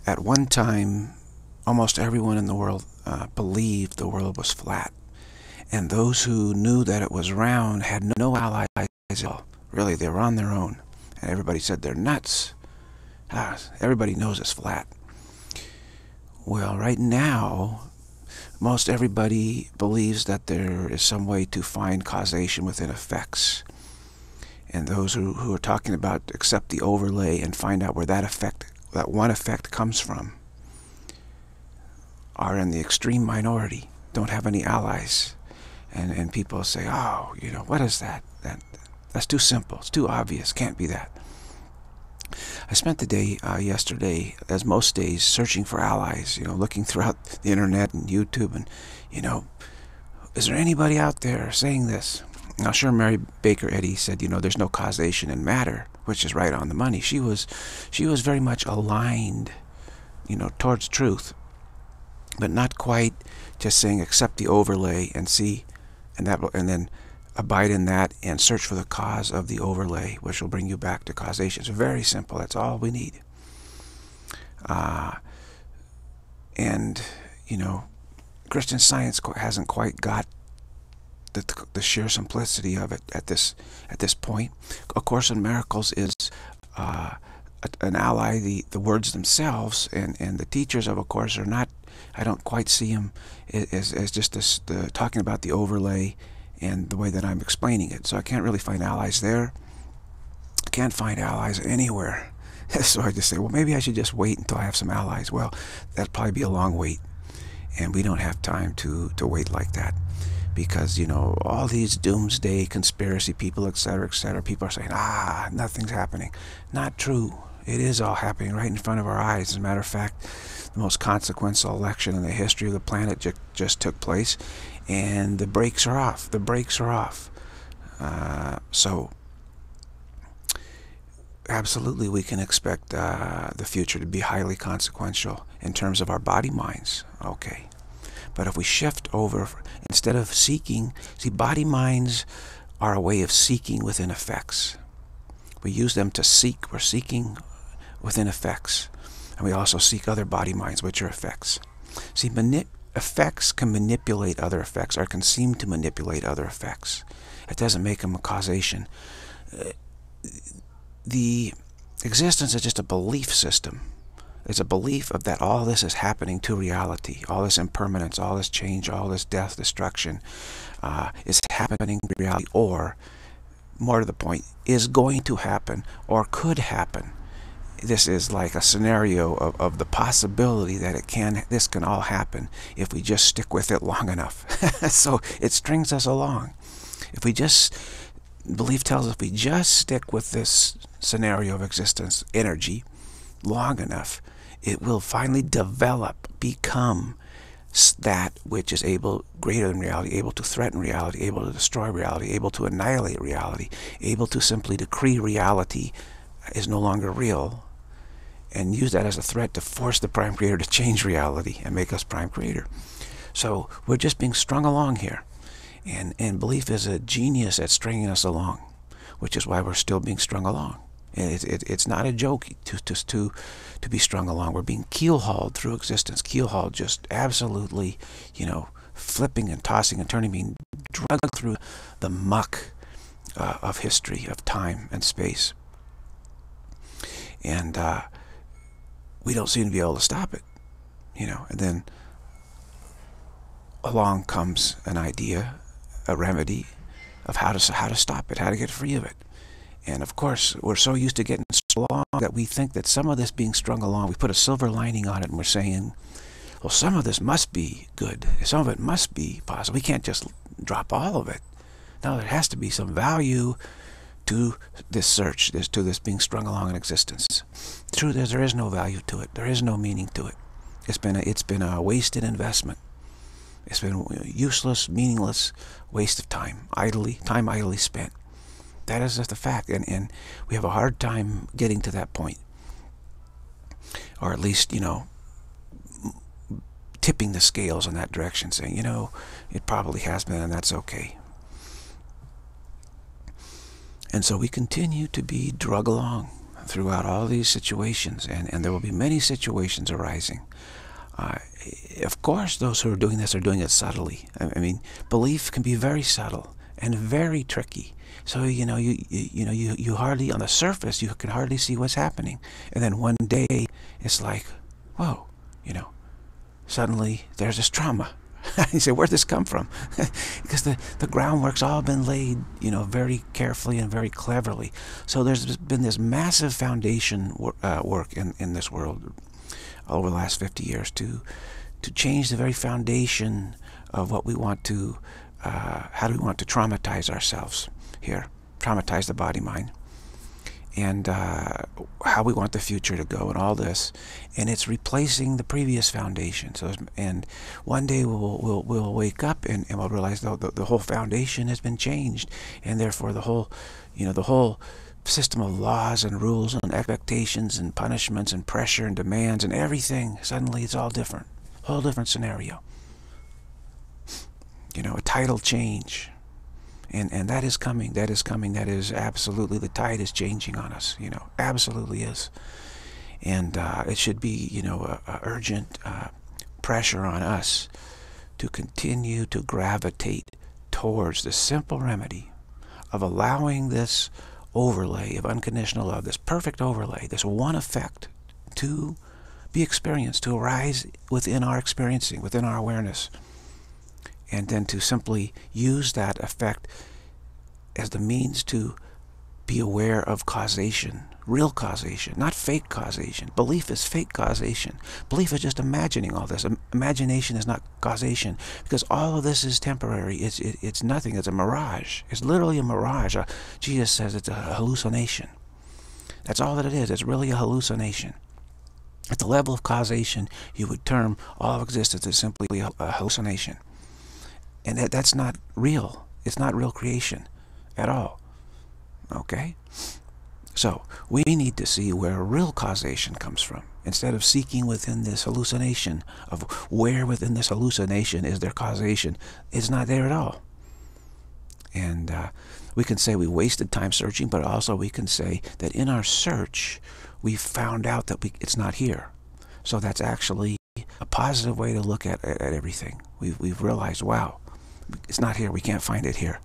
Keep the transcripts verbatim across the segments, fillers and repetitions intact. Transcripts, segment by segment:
at one time, almost everyone in the world uh, believed the world was flat. And those who knew that it was round had no allies at all. Really, they were on their own. And everybody said they're nuts. Ah, everybody knows it's flat. Well, right now, most everybody believes that there is some way to find causation within effects. And those who, who are talking about accept the overlay and find out where that effect, that one effect comes from, are in the extreme minority, don't have any allies. And, and people say, oh, you know, what is that? that? That's too simple. It's too obvious. Can't be that. I spent the day uh, yesterday, as most days, searching for allies, you know, looking throughout the internet and YouTube and, you know, is there anybody out there saying this? Now, sure, Mary Baker Eddy said, you know, there's no causation in matter, which is right on the money. She was, she was very much aligned, you know, towards truth, but not quite just saying accept the overlay and see, and that, and then abide in that and search for the cause of the overlay, which will bring you back to causation. It's very simple. That's all we need. Uh, and, you know, Christian Science hasn't quite got the, the sheer simplicity of it at this at this point. A Course in Miracles is uh, an ally. The, the words themselves and, and the teachers of A Course are not, I don't quite see them as, as just this, the, talking about the overlay and the way that I'm explaining it. So I can't really find allies there. I can't find allies anywhere. So I just say, well, maybe I should just wait until I have some allies. Well, that'd probably be a long wait. And we don't have time to, to wait like that. Because, you know, all these doomsday conspiracy people, et cetera, et cetera, people are saying, ah, nothing's happening. Not true. It is all happening right in front of our eyes. As a matter of fact, the most consequential election in the history of the planet ju just took place. And the brakes are off. The brakes are off. Uh, so, absolutely, we can expect uh, the future to be highly consequential in terms of our body minds. Okay. But if we shift over, instead of seeking, see, body minds are a way of seeking within effects. We use them to seek. We're seeking within effects. And we also seek other body minds, which are effects. See, manip effects can manipulate other effects, or can seem to manipulate other effects. It doesn't make them a causation. Uh, the existence is just a belief system. It's a belief of that all this is happening to reality. All this impermanence, all this change, all this death, destruction uh, is happening to reality, or, more to the point, is going to happen or could happen. This is like a scenario of, of the possibility that it can, this can all happen if we just stick with it long enough. So it strings us along. If we just, belief tells us if we just stick with this scenario of existence, energy, long enough, it will finally develop, become that which is able, greater than reality, able to threaten reality, able to destroy reality, able to annihilate reality, able to simply decree reality is no longer real, and use that as a threat to force the Prime Creator to change reality and make us Prime Creator. So we're just being strung along here. And, and belief is a genius at stringing us along, which is why we're still being strung along. And it, it, it's not a joke to, to, to, to be strung along. We're being keel-hauled through existence. Keel-hauled, just absolutely, you know, flipping and tossing and turning, being dragged through the muck uh, of history, of time and space. And uh, we don't seem to be able to stop it, you know. And then along comes an idea, a remedy of how to how to stop it, how to get free of it. And of course, we're so used to getting strung along that we think that some of this being strung along, we put a silver lining on it, and we're saying, well, some of this must be good. Some of it must be positive. We can't just drop all of it. No, there has to be some value to this search, this, to this being strung along in existence. The truth is, there is no value to it. There is no meaning to it. It's been a, it's been a wasted investment. It's been a useless, meaningless waste of time, idly, time idly spent. That is just a fact, and, and we have a hard time getting to that point. Or at least, you know, tipping the scales in that direction, saying, you know, it probably has been, and that's okay. And so we continue to be drug along throughout all these situations, and, and there will be many situations arising. Uh, of course, those who are doing this are doing it subtly. I, I mean, belief can be very subtle and very tricky. So, you know, you, you, you know, you, you hardly, on the surface, you can hardly see what's happening. And then one day, it's like, whoa, you know, suddenly there's this trauma. You say, where'd this come from? Because the, the groundwork's all been laid, you know, very carefully and very cleverly. So there's been this massive foundation wor uh, work in, in this world over the last fifty years to, to change the very foundation of what we want to, uh, how do we want to traumatize ourselves here, traumatize the body-mind, and uh, how we want the future to go and all this. And it's replacing the previous foundation. So, and one day we'll, we'll, we'll wake up and, and we'll realize the, the, the whole foundation has been changed, and therefore the whole, you know, the whole system of laws and rules and expectations and punishments and pressure and demands and everything, suddenly it's all different. Whole different scenario. You know, a tidal change. And, and that is coming, that is coming, that is absolutely, the tide is changing on us, you know, absolutely is. And uh, it should be, you know, a, a urgent uh, pressure on us to continue to gravitate towards the simple remedy of allowing this overlay of unconditional love, this perfect overlay, this one effect to be experienced, to arise within our experiencing, within our awareness. And then to simply use that effect as the means to be aware of causation, real causation, not fake causation. Belief is fake causation. Belief is just imagining all this. Imagination is not causation, because all of this is temporary. It's, it, it's nothing. It's a mirage. It's literally a mirage. Uh, Jesus says it's a hallucination. That's all that it is. It's really a hallucination. At the level of causation, you would term all of existence as simply a, a hallucination. And that, that's not real. It's not real creation at all. Okay? So, we need to see where real causation comes from, instead of seeking within this hallucination of where within this hallucination is there causation. It's not there at all. And uh, we can say we wasted time searching, but also we can say that in our search, we found out that we, it's not here. So that's actually a positive way to look at, at, at everything. We've, we've realized, wow, it's not here. We can't find it here.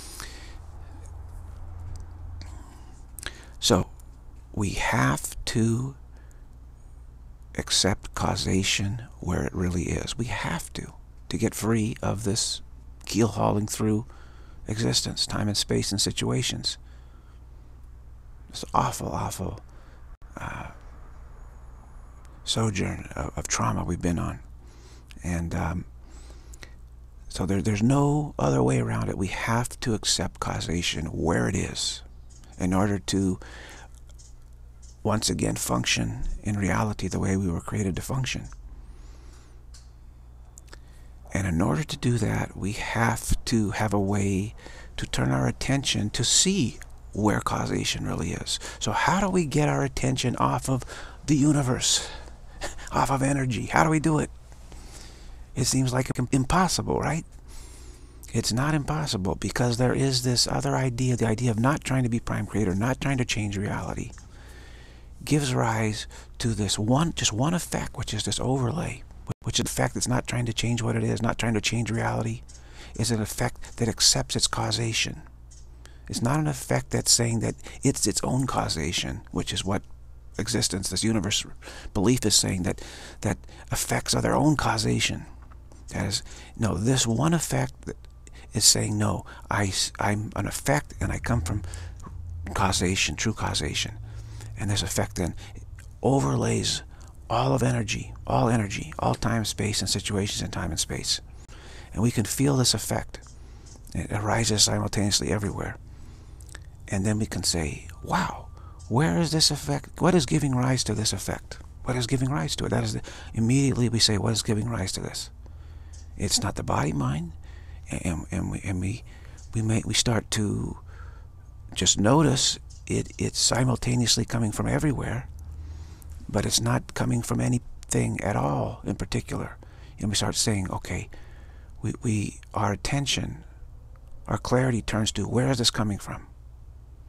So we have to accept causation where it really is. We have to, to get free of this keel hauling through existence, time and space and situations. This awful, awful uh, sojourn of, of trauma we've been on. And um, so there, there's no other way around it. We have to accept causation where it is in order to once again function in reality the way we were created to function. And in order to do that, we have to have a way to turn our attention to see where causation really is. So how do we get our attention off of the universe, off of energy? How do we do it? It seems like impossible, right? It's not impossible, because there is this other idea, the idea of not trying to be prime creator, not trying to change reality, gives rise to this one, just one effect, which is this overlay, which is the effect that's not trying to change what it is, not trying to change reality. Is an effect that accepts its causation. It's not an effect that's saying that it's its own causation, which is what existence, this universe belief is saying, that that effects are their own causation. That is, no, this one effect that is saying, no, I, I'm an effect and I come from causation, true causation. And this effect then overlays all of energy, all energy, all time, space, and situations in time and space. And we can feel this effect. It arises simultaneously everywhere. And then we can say, wow, where is this effect? What is giving rise to this effect? What is giving rise to it? That is the, immediately we say, what is giving rise to this? It's not the body, mind. And, and we and we we may we start to just notice it. It's simultaneously coming from everywhere, but it's not coming from anything at all in particular. And we start saying, okay, we we our attention, our clarity turns to, where is this coming from?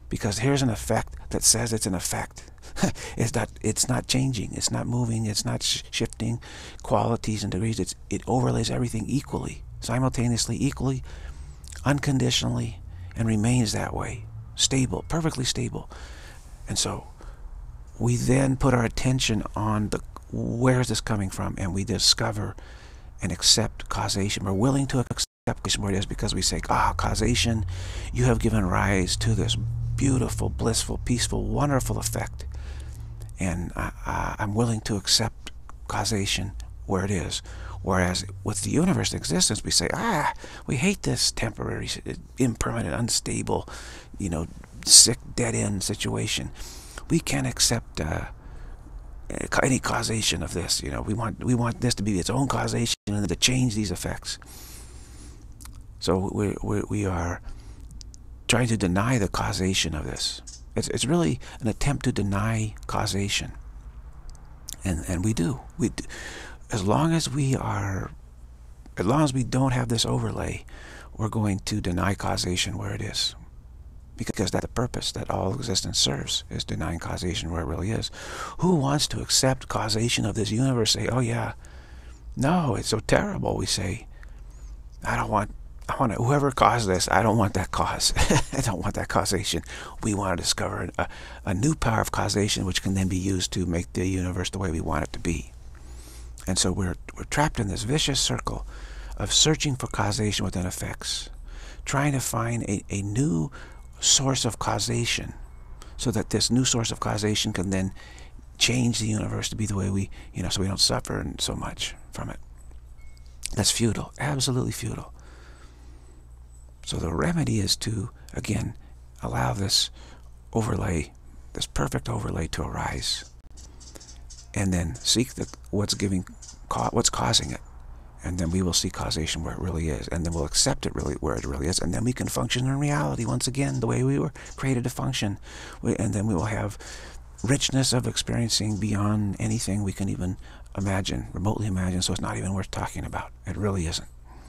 Because here's an effect that says it's an effect. it's not. It's not changing. It's not moving. It's not sh shifting qualities and degrees. It's it overlays everything equally, simultaneously, equally, unconditionally, and remains that way, stable, perfectly stable. And so we then put our attention on the where is this coming from, and we discover and accept causation. We're willing to accept causation where it is, because we say, ah, causation, you have given rise to this beautiful, blissful, peaceful, wonderful effect. And I, I, I'm willing to accept causation where it is. Whereas with the universe existence, we say, ah, we hate this temporary, impermanent, unstable, you know, sick, dead-end situation. We can't accept uh, any causation of this. You know, we want we want this to be its own causation and then to change these effects. So we we we are trying to deny the causation of this. It's, it's really an attempt to deny causation. And, and we do. We do. As long as we are, as long as we don't have this overlay, we're going to deny causation where it is. Because that's the purpose that all existence serves, is denying causation where it really is. Who wants to accept causation of this universe? Say, oh yeah, no, it's so terrible. We say, I don't want I want to, whoever caused this, I don't want that cause. I don't want that causation. We want to discover a, a new power of causation which can then be used to make the universe the way we want it to be. And so we're, we're trapped in this vicious circle of searching for causation within effects, trying to find a, a new source of causation so that this new source of causation can then change the universe to be the way we, you know, so we don't suffer so much from it. That's futile, absolutely futile. So the remedy is to, again, allow this overlay, this perfect overlay to arise, and then seek the, what's giving, what's causing it, and then we will see causation where it really is, and then we'll accept it really where it really is, and then we can function in reality once again the way we were created to function, we, and then we will have richness of experiencing beyond anything we can even imagine, remotely imagine. So it's not even worth talking about. It really isn't.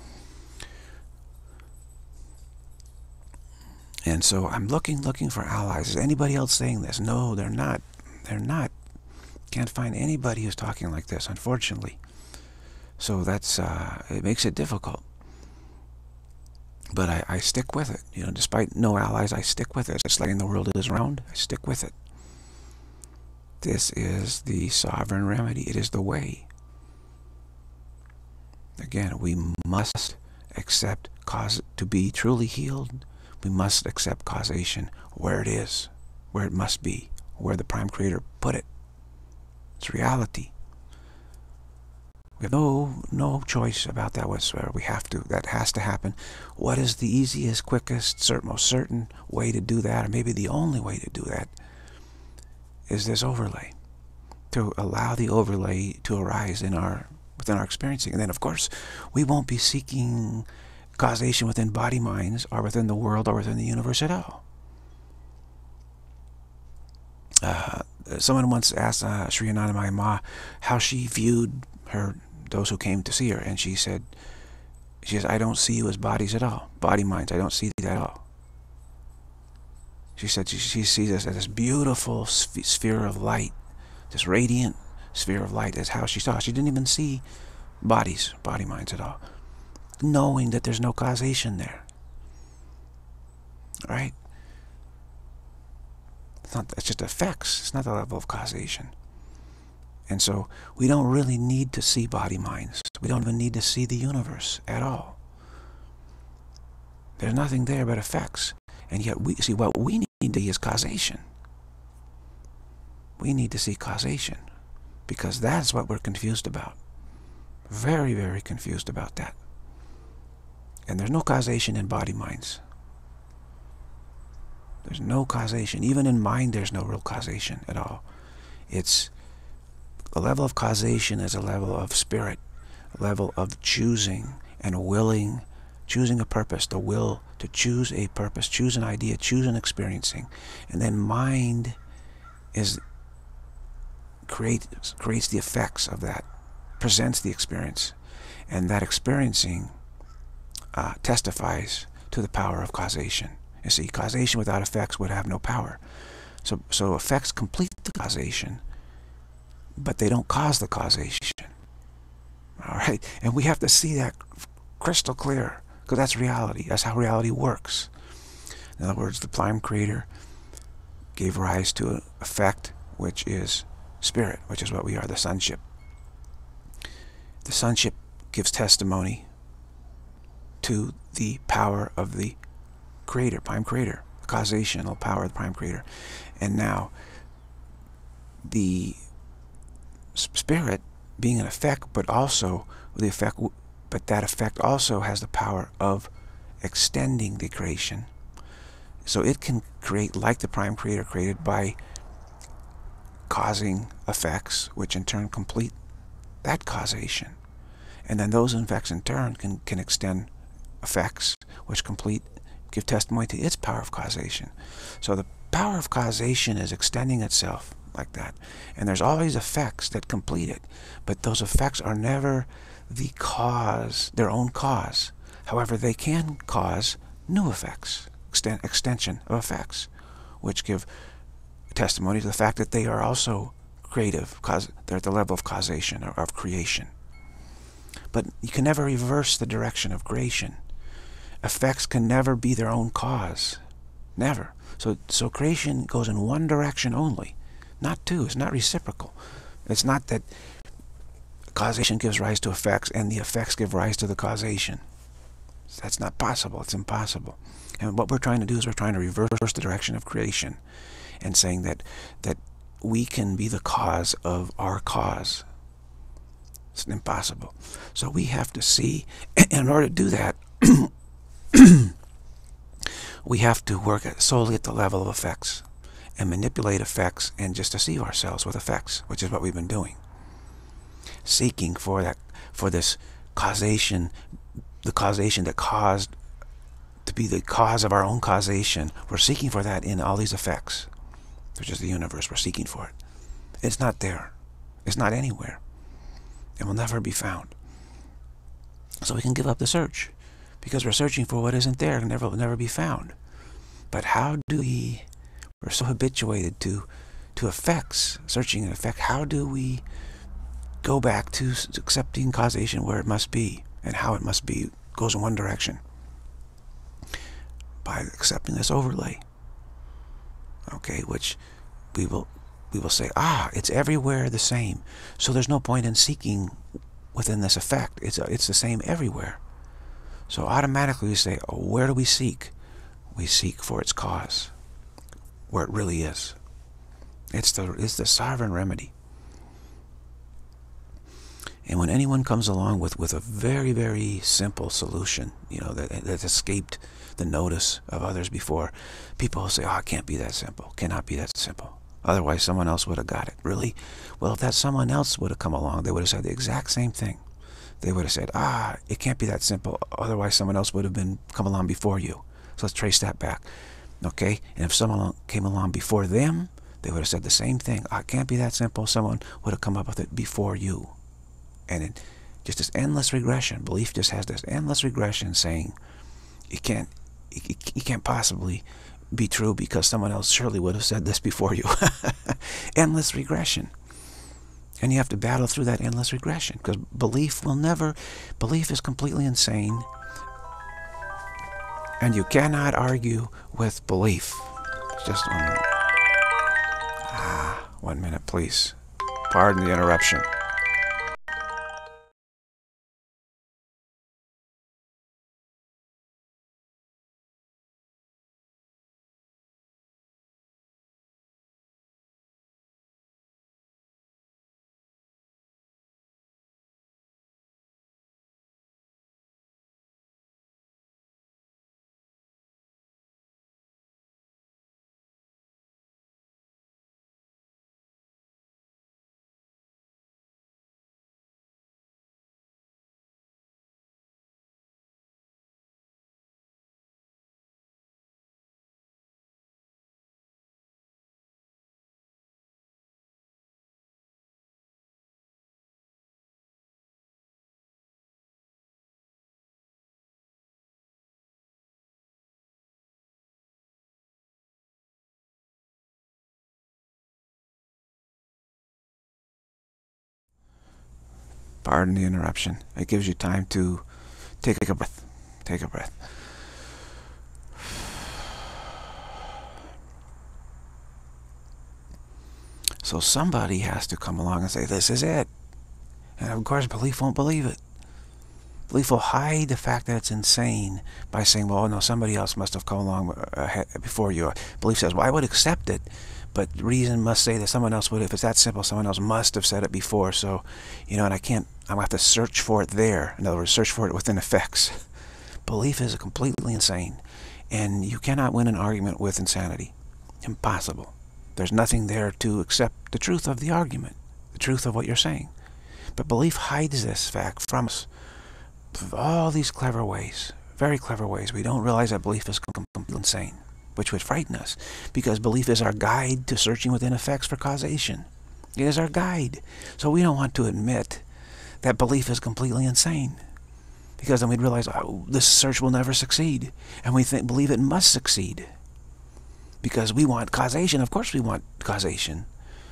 And so I'm looking, looking for allies. Is anybody else saying this? No, they're not. They're not. Can't find anybody who's talking like this, unfortunately. So that's, uh, it makes it difficult. But I, I stick with it. You know, despite no allies, I stick with it. It's like the world is round, I stick with it. This is the sovereign remedy. It is the way. Again, we must accept cause to be truly healed. We must accept causation where it is, where it must be, where the Prime Creator put it. It's reality. We have no, no choice about that whatsoever. We have to. That has to happen. What is the easiest, quickest, certain, most certain way to do that, or maybe the only way to do that, is this overlay. To allow the overlay to arise in our, within our experiencing. And then, of course, we won't be seeking causation within body minds or within the world or within the universe at all. Uh, someone once asked uh, Sri Anandamayi Ma how she viewed her, those who came to see her, and she said, she says, I don't see you as bodies at all, body minds, I don't see that at all. She said she, she sees us as this beautiful sphere of light, this radiant sphere of light is how she saw. She didn't even see bodies, body minds at all, knowing that there's no causation there. All right? It's not, it's just effects. It's not the level of causation. And so we don't really need to see body minds. We don't even need to see the universe at all. There's nothing there but effects. And yet we see what we need to see is causation. We need to see causation, because that's what we're confused about. Very, very confused about that. And there's no causation in body minds. There's no causation. Even in mind, there's no real causation at all. It's a level of causation is a level of spirit, a level of choosing and willing, choosing a purpose, the will to choose a purpose, choose an idea, choose an experiencing. And then mind is creates creates the effects of that, presents the experience, and that experiencing uh, testifies to the power of causation. You see, causation without effects would have no power. So, so effects complete the causation, but they don't cause the causation. All right? And we have to see that crystal clear, because that's reality. That's how reality works. In other words, the prime creator gave rise to an effect, which is spirit, which is what we are, the sonship. The sonship gives testimony to the power of the creator, prime creator, the causational power of the prime creator. And now, the spirit being an effect, but also the effect, but that effect also has the power of extending the creation. So it can create like the prime creator created by causing effects, which in turn complete that causation. And then those effects in turn can, can extend effects, which complete, give testimony to its power of causation. So the power of causation is extending itself like that. And there's always effects that complete it. But those effects are never the cause, their own cause. However, they can cause new effects, extend, extension of effects, which give testimony to the fact that they are also creative, cause, they're at the level of causation or of creation. But you can never reverse the direction of creation. Effects can never be their own cause. Never. So, so creation goes in one direction only, not two. It's not reciprocal. It's not that causation gives rise to effects and the effects give rise to the causation. That's not possible. It's impossible. And what we're trying to do is we're trying to reverse the direction of creation and saying that, that we can be the cause of our cause. It's impossible. So we have to see, in order to do that, we have to work solely at the level of effects and manipulate effects and just deceive ourselves with effects, which is what we've been doing. Seeking for that, for this causation, the causation that caused, to be the cause of our own causation. We're seeking for that in all these effects, which is the universe. We're seeking for it. It's not there. It's not anywhere. It will never be found. So we can give up the search, because we're searching for what isn't there and never will never be found. But how do we, we're so habituated to to effects, searching an effect, how do we go back to accepting causation where it must be and how it must be? Goes in one direction. By accepting this overlay. Okay, which we will we will say, ah, it's everywhere the same. So there's no point in seeking within this effect. It's, it's the same everywhere. So automatically we say, oh, where do we seek? We seek for its cause, where it really is. It's the, it's the sovereign remedy. And when anyone comes along with, with a very, very simple solution, you know, that, that escaped the notice of others before, people will say, oh, it can't be that simple. Cannot be that simple. Otherwise, someone else would have got it. Really? Well, if that someone else would have come along, they would have said the exact same thing. They would have said, ah, it can't be that simple. Otherwise, someone else would have been come along before you. So let's trace that back. Okay? And if someone came along before them, they would have said the same thing. Ah, it can't be that simple. Someone would have come up with it before you. And it just this endless regression. Belief just has this endless regression saying, it can't, it, it can't possibly be true because someone else surely would have said this before you. Endless regression. And you have to battle through that endless regression, because belief will never, belief is completely insane, and you cannot argue with belief. Just one minute. Ah, one minute, please. Pardon the interruption. Pardon the interruption. It gives you time to take a breath. Take a breath. So somebody has to come along and say, this is it. And of course, belief won't believe it. Belief will hide the fact that it's insane by saying, well, no, somebody else must have come along uh, before you. Belief says, well, I would accept it, but reason must say that someone else would. If it's that simple, someone else must have said it before. So, you know, and I can't, I'm going to have to search for it there. In other words, search for it within effects. Belief is completely insane. And you cannot win an argument with insanity. Impossible. There's nothing there to accept the truth of the argument, the truth of what you're saying. But belief hides this fact from us. All these clever ways, very clever ways. We don't realize that belief is completely insane, which would frighten us, because belief is our guide to searching within effects for causation. It is our guide. So we don't want to admit that belief is completely insane, because then we'd realize, oh, this search will never succeed, and we think, believe it must succeed, because we want causation. Of course we want causation.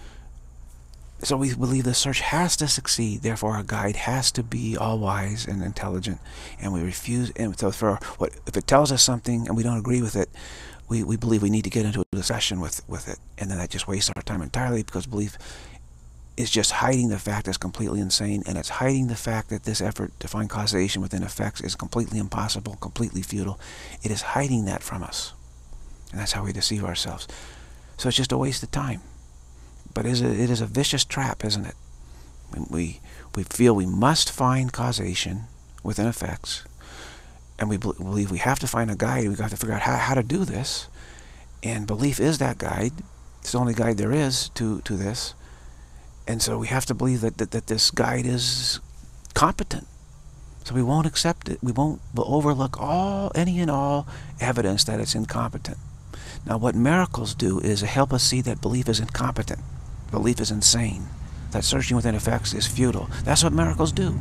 So we believe the search has to succeed. Therefore, our guide has to be all-wise and intelligent, and we refuse. And so, for what if it tells us something and we don't agree with it, we we believe we need to get into a discussion with with it, and then that just wastes our time entirely, because belief is just hiding the fact that's completely insane, and it's hiding the fact that this effort to find causation within effects is completely impossible, completely futile. It is hiding that from us, and that's how we deceive ourselves. So it's just a waste of time. But it is, a, it is a vicious trap, isn't it? We, we feel we must find causation within effects, and we believe we have to find a guide. We've got to figure out how, how to do this, and belief is that guide. It's the only guide there is to, to this, and so we have to believe that, that, that this guide is competent. So we won't accept it. We won't we'll overlook all, any and all evidence that it's incompetent. Now, what miracles do is help us see that belief is incompetent. Belief is insane. That searching within effects is futile. That's what miracles do.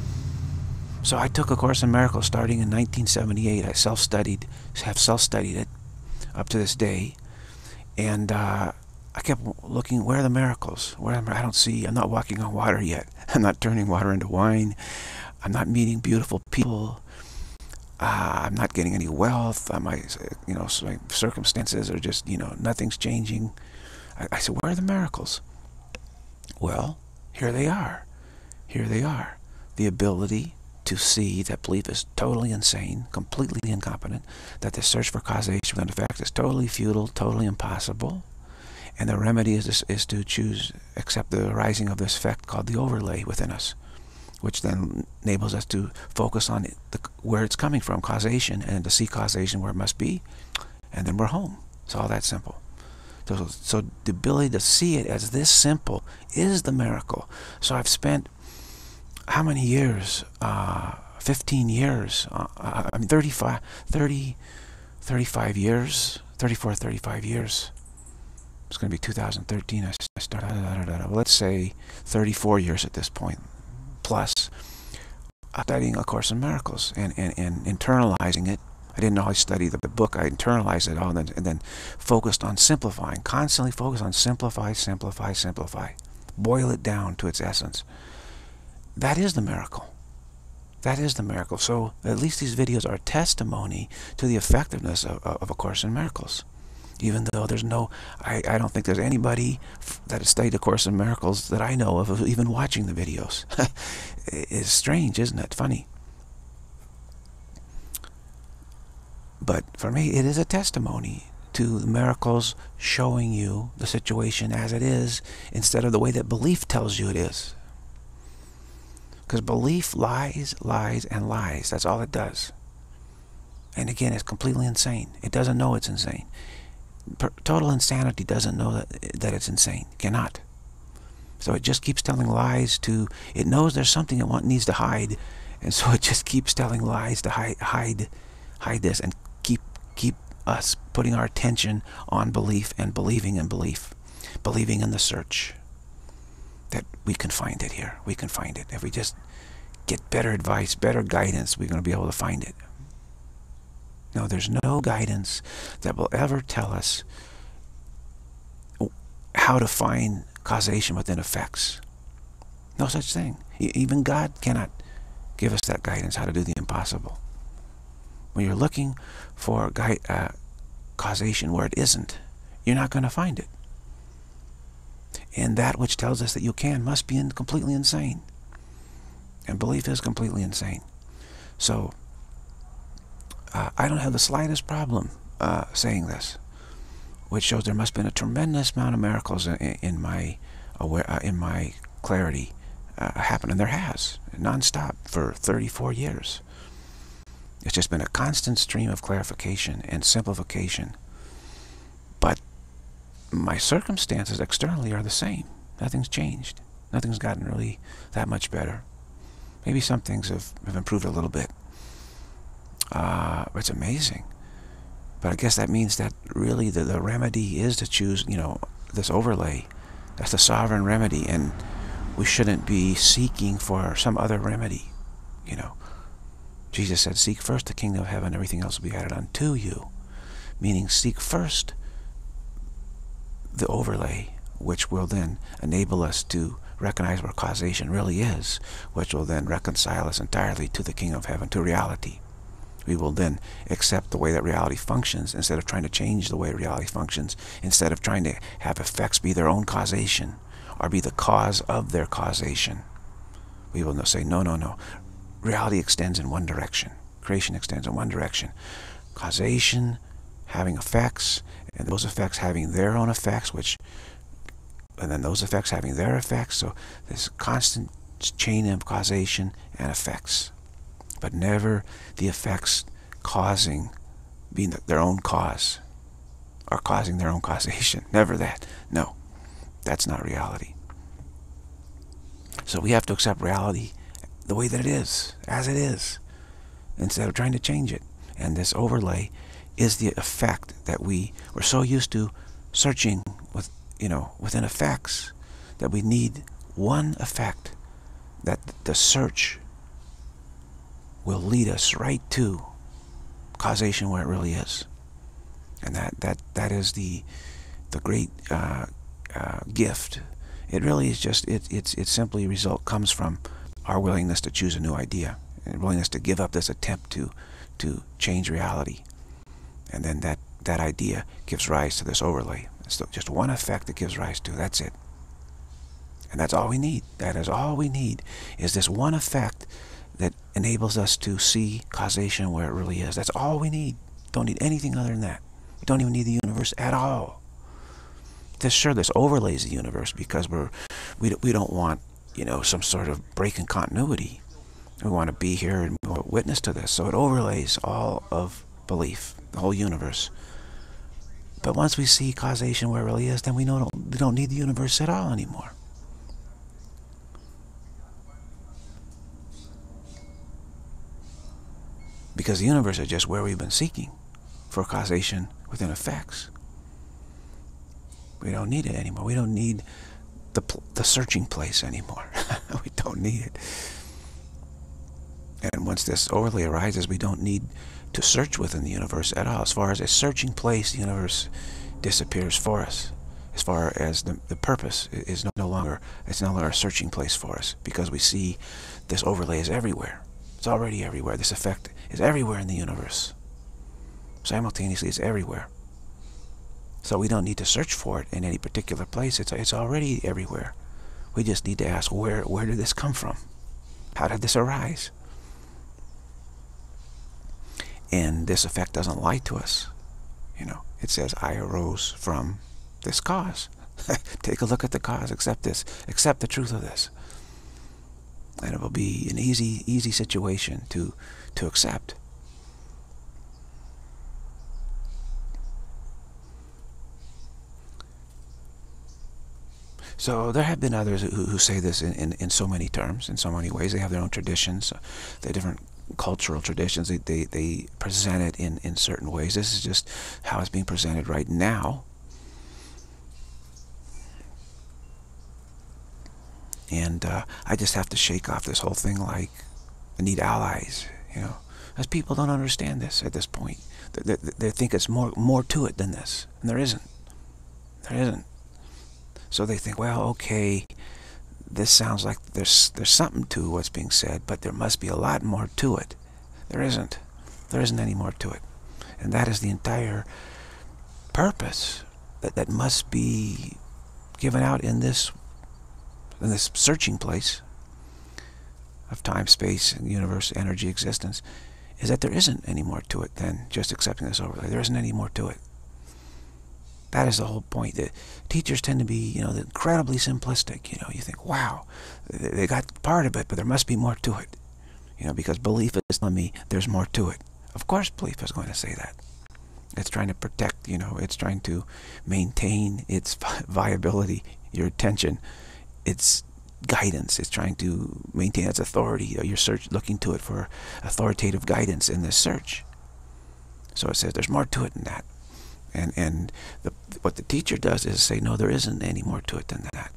So I took a course in miracles starting in nineteen seventy-eight. I self-studied, have self-studied it up to this day. And uh, I kept looking, where are the miracles? Where am I? I don't see, I'm not walking on water yet. I'm not turning water into wine. I'm not meeting beautiful people. Uh, I'm not getting any wealth. Uh, my, you know, my circumstances are just, you know, nothing's changing. I, I said, where are the miracles? Well, here they are. Here they are. The ability to see that belief is totally insane, completely incompetent, that the search for causation within effects is totally futile, totally impossible, and the remedy is, is to choose, accept the arising of this effect called the overlay within us, which then enables us to focus on it, the, where it's coming from, causation, and to see causation where it must be, and then we're home. It's all that simple. So, so the ability to see it as this simple is the miracle. So I've spent how many years? Uh, fifteen years. Uh, I mean, thirty-five, thirty, thirty-five years, thirty-four, thirty-five years. It's going to be two thousand thirteen. I started, da, da, da, da. Well, let's say thirty-four years at this point. Plus, studying A Course in Miracles and, and, and internalizing it. I didn't know I studied the book. I internalized it all, and then, and then focused on simplifying. Constantly focused on simplify, simplify, simplify. Boil it down to its essence. That is the miracle. That is the miracle. So at least these videos are testimony to the effectiveness of, of A Course in Miracles. Even though there's no, I, I don't think there's anybody that has studied A Course in Miracles that I know of even watching the videos. It's strange, isn't it? Funny. But for me, it is a testimony to the miracles showing you the situation as it is, instead of the way that belief tells you it is. Because belief lies, lies, and lies. That's all it does. And again, it's completely insane. It doesn't know it's insane. Per total insanity doesn't know that, that it's insane. It cannot. So it just keeps telling lies to, it knows there's something it want, needs to hide, and so it just keeps telling lies to hide, hide, hide this, and keep, keep us putting our attention on belief and believing in belief, believing in the search. That we can find it here. We can find it. If we just get better advice, better guidance, we're going to be able to find it. No, there's no guidance that will ever tell us how to find causation within effects. No such thing. E even God cannot give us that guidance how to do the impossible. When you're looking for gui uh, causation where it isn't, you're not going to find it. And that which tells us that you can must be in completely insane. And belief is completely insane. So, uh, I don't have the slightest problem uh, saying this, which shows there must have been a tremendous amount of miracles in, in my aware, uh, in my clarity uh, happen, and there has, non-stop for thirty-four years. It's just been a constant stream of clarification and simplification. But my circumstances externally are the same. Nothing's changed. Nothing's gotten really that much better. Maybe some things have, have improved a little bit. Uh, it's amazing. But I guess that means that really the, the remedy is to choose, you know, this overlay. That's the sovereign remedy, and we shouldn't be seeking for some other remedy, you know. Jesus said, seek first the kingdom of heaven, everything else will be added unto you. Meaning, seek first the overlay, which will then enable us to recognize where causation really is, which will then reconcile us entirely to the kingdom of heaven, to reality. We will then accept the way that reality functions instead of trying to change the way reality functions, instead of trying to have effects be their own causation or be the cause of their causation. We will say, no, no, no. Reality extends in one direction. Creation extends in one direction. Causation having effects, and those effects having their own effects, which, and then those effects having their effects. So this constant chain of causation and effects, but never the effects causing, being their own cause, or causing their own causation. Never that. No, that's not reality. So we have to accept reality the way that it is, as it is, instead of trying to change it. And this overlay is the effect that we were so used to searching with, you know, within effects, that we need one effect, that the search will lead us right to causation where it really is. And that that that is the the great uh, uh, gift. It really is just it it's it simply result comes from our willingness to choose a new idea, and willingness to give up this attempt to to change reality. And then that that idea gives rise to this overlay. It's just one effect that gives rise to. That's it. And that's all we need. That is all we need, is this one effect that enables us to see causation where it really is. That's all we need. Don't need anything other than that. We don't even need the universe at all. This sure this overlays the universe because we're we we don't want, you know, some sort of break in continuity. We want to be here and witness to this. So it overlays all of belief, the whole universe. But once we see causation where it really is, then we know don't, we don't need the universe at all anymore. Because the universe is just where we've been seeking for causation within effects. We don't need it anymore. We don't need the, the searching place anymore. We don't need it. And once this overlay arises, we don't need to search within the universe at all. As far as a searching place, the universe disappears for us. As far as the, the purpose is no, no longer, it's no longer a searching place for us, because we see this overlay is everywhere. It's already everywhere. This effect is everywhere in the universe. Simultaneously, it's everywhere. So we don't need to search for it in any particular place. It's, it's already everywhere. We just need to ask, where, where did this come from? How did this arise? And this effect doesn't lie to us. You know, it says, I arose from this cause. Take a look at the cause. Accept this. Accept the truth of this. And it will be an easy, easy situation to, to accept. So there have been others who, who say this in, in, in so many terms, in so many ways. They have their own traditions. They have different cultural traditions. They, they, they present it in, in certain ways. This is just how it's being presented right now. And uh, I just have to shake off this whole thing like I need allies, you know. Because people don't understand this at this point. They, they, they think it's more, more to it than this. And there isn't. There isn't. So they think, well, okay, this sounds like there's there's something to what's being said, but there must be a lot more to it. There isn't. There isn't any more to it. And that is the entire purpose that, that must be given out in this in this searching place of time, space, and universe, energy, existence, is that there isn't any more to it than just accepting this overlay. There isn't any more to it. That is the whole point. The teachers tend to be, you know, incredibly simplistic. You know, you think, wow, they got part of it, but there must be more to it. You know, because belief is telling me there's more to it. Of course belief is going to say that. It's trying to protect, you know, it's trying to maintain its viability, your attention, its guidance. It's trying to maintain its authority. You're search, looking to it for authoritative guidance in this search. So it says there's more to it than that. And, and the, what the teacher does is say, no, there isn't any more to it than that.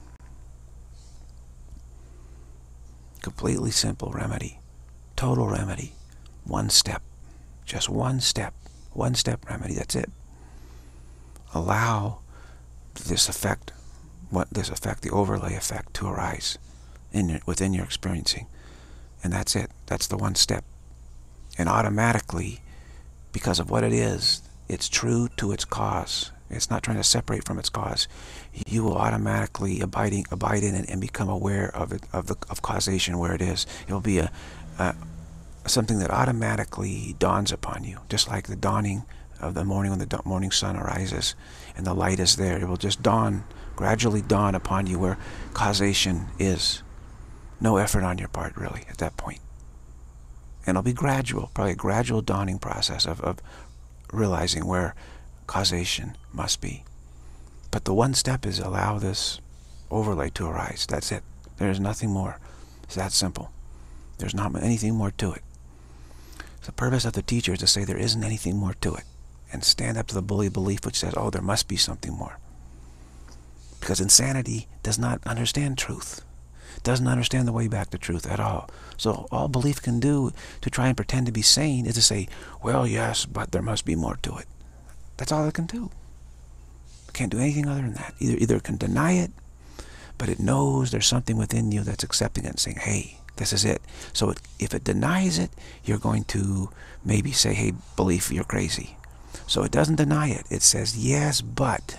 Completely simple remedy. Total remedy. One step. Just one step. One step remedy. That's it. Allow this effect, what this effect, the overlay effect, to arise in your, within your experiencing. And that's it. That's the one step. And automatically, because of what it is, it's true to its cause. It's not trying to separate from its cause. You will automatically abiding, abide in it and become aware of it, of the of causation where it is. It will be a, a something that automatically dawns upon you, just like the dawning of the morning when the morning sun arises and the light is there. It will just dawn, gradually dawn upon you where causation is. No effort on your part, really, at that point. And it'll be gradual, probably a gradual dawning process of, of realizing where causation must be. But the one step is allow this overlay to arise. That's it. There's nothing more. It's that simple. There's not anything more to it. The purpose of the teacher is to say there isn't anything more to it, and stand up to the bully belief which says, oh, there must be something more. Because insanity does not understand truth. Doesn't understand the way back to truth at all. So all belief can do to try and pretend to be sane is to say, well, yes, but there must be more to it. That's all it can do. It can't do anything other than that. Either, either it can deny it, but it knows there's something within you that's accepting it and saying, hey, this is it. So it, if it denies it, you're going to maybe say, hey, belief, you're crazy. So it doesn't deny it. It says, yes, but.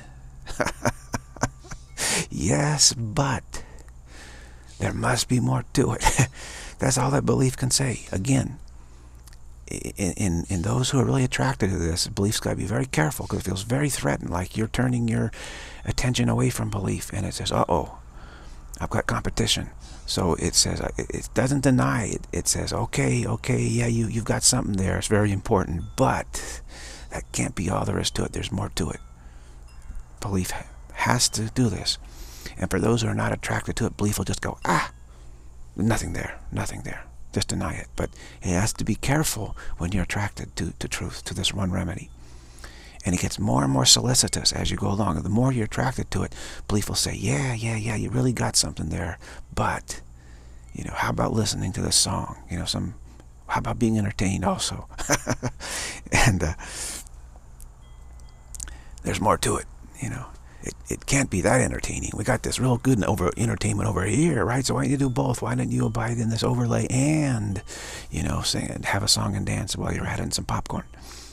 Yes, but. There must be more to it. That's all that belief can say. Again, in, in, in those who are really attracted to this, belief's got to be very careful because it feels very threatened, like you're turning your attention away from belief. And it says, uh-oh, I've got competition. So it says, it doesn't deny it. It says, okay, okay, yeah, you, you've got something there. It's very important. But that can't be all there is to it. There's more to it. Belief has to do this. And for those who are not attracted to it, belief will just go, ah, nothing there, nothing there. Just deny it. But it has to be careful when you're attracted to, to truth, to this one remedy. And it gets more and more solicitous as you go along. The more you're attracted to it, belief will say, yeah, yeah, yeah, you really got something there. But, you know, how about listening to this song? You know, some, how about being entertained also? And uh, there's more to it, you know. It, it can't be that entertaining. We got this real good over entertainment over here, right? So why don't you do both? Why don't you abide in this overlay and, you know, sing and have a song and dance while you're at it and some popcorn?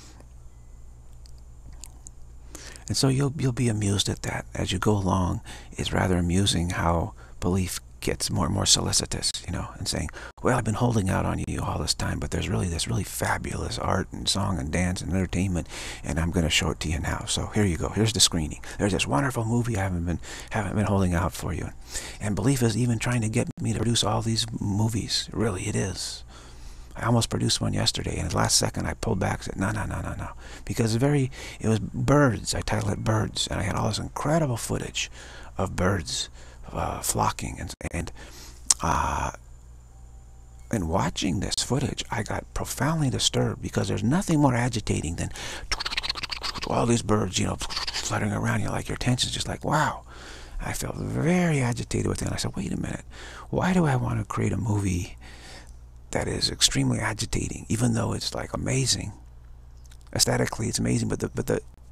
And so you'll you'll be amused at that as you go along. It's rather amusing how belief gets more and more solicitous, you know, and saying, well, I've been holding out on you all this time, but there's really this really fabulous art and song and dance and entertainment, and I'm going to show it to you now. So here you go. Here's the screening. There's this wonderful movie I haven't been haven't been holding out for you. And belief is even trying to get me to produce all these movies. Really, it is. I almost produced one yesterday, and at the last second I pulled back and said, no, no, no, no, no. Because it's very, it was birds. I titled it Birds, and I had all this incredible footage of birds uh, flocking. And, and, uh, and watching this footage, I got profoundly disturbed because there's nothing more agitating than all these birds, you know, fluttering around you, like your attention's just like, wow. I felt very agitated with it, and I said, wait a minute. Why do I want to create a movie that is extremely agitating, even though it's like amazing? Aesthetically, it's amazing, but the but the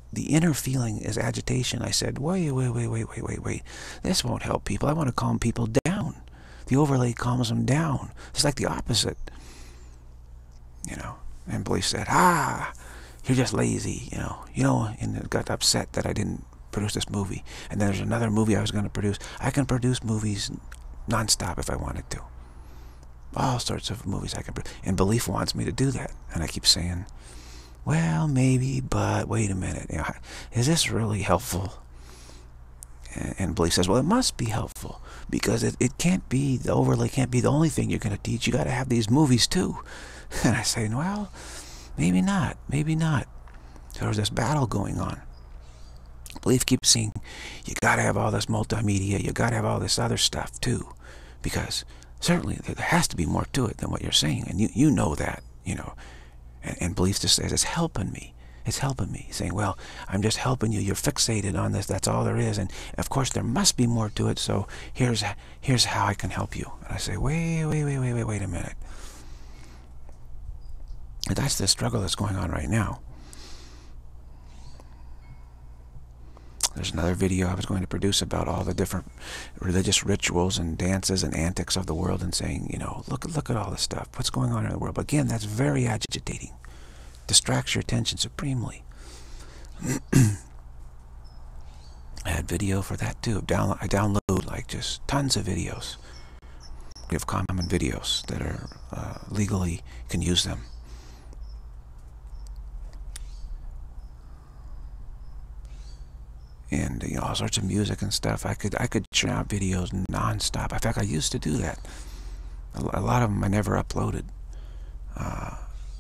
the inner feeling is agitation. I said, wait, wait, wait, wait, wait, wait, wait. This won't help people. I want to calm people down. The overlay calms them down. It's like the opposite. You know, and belief said, ah, you're just lazy, you know. You know, and it got upset that I didn't produce this movie. And then there's another movie I was going to produce. I can produce movies nonstop if I wanted to. All sorts of movies I can produce. And belief wants me to do that. And I keep saying, well, maybe, but wait a minute. You know, is this really helpful? And, and belief says, well, it must be helpful. Because it, it can't be, the overlay can't be the only thing you're going to teach. You got to have these movies too. And I say, well, maybe not, maybe not. So there's this battle going on. Belief keeps saying, you got to have all this multimedia, you got to have all this other stuff too. Because certainly there has to be more to it than what you're saying. And you, you know that, you know. And, and belief just says, it's helping me. It's helping me. Saying, well, I'm just helping you. You're fixated on this. That's all there is. And of course, there must be more to it. So here's, here's how I can help you. And I say, wait, wait, wait, wait, wait, wait a minute. And that's the struggle that's going on right now. There's another video I was going to produce about all the different religious rituals and dances and antics of the world, and saying, you know, look, look at all this stuff. What's going on in the world? But again, that's very agitating. Distracts your attention supremely. I had video for that too. Download, I download like just tons of videos. We have common videos that are uh, legally, you can use them. And you know, all sorts of music and stuff. I could I could churn out videos non-stop. In fact, I used to do that. A, a lot of them I never uploaded. Uh,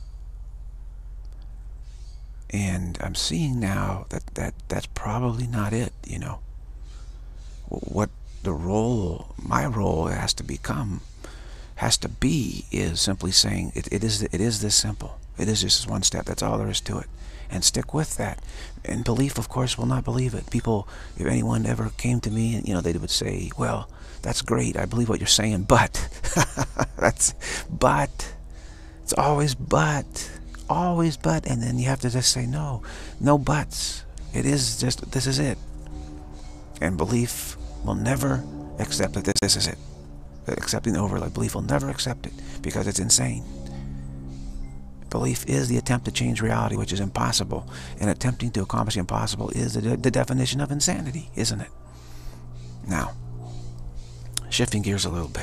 and I'm seeing now that, that that's probably not it, you know. What the role, my role has to become, has to be, is simply saying, it, it, is, it is this simple. It is just one step. That's all there is to it. And stick with that. And belief, of course, will not believe it. People, if anyone ever came to me, and you know, they would say, well, that's great, I believe what you're saying, but, that's, but, it's always but, always but, and then you have to just say, no, no buts. It is just, this is it. And belief will never accept that this, this is it. Accepting the overlay, belief will never accept it, because it's insane. Belief is the attempt to change reality, which is impossible. And attempting to accomplish the impossible is the, the definition of insanity, isn't it? Now, shifting gears a little bit.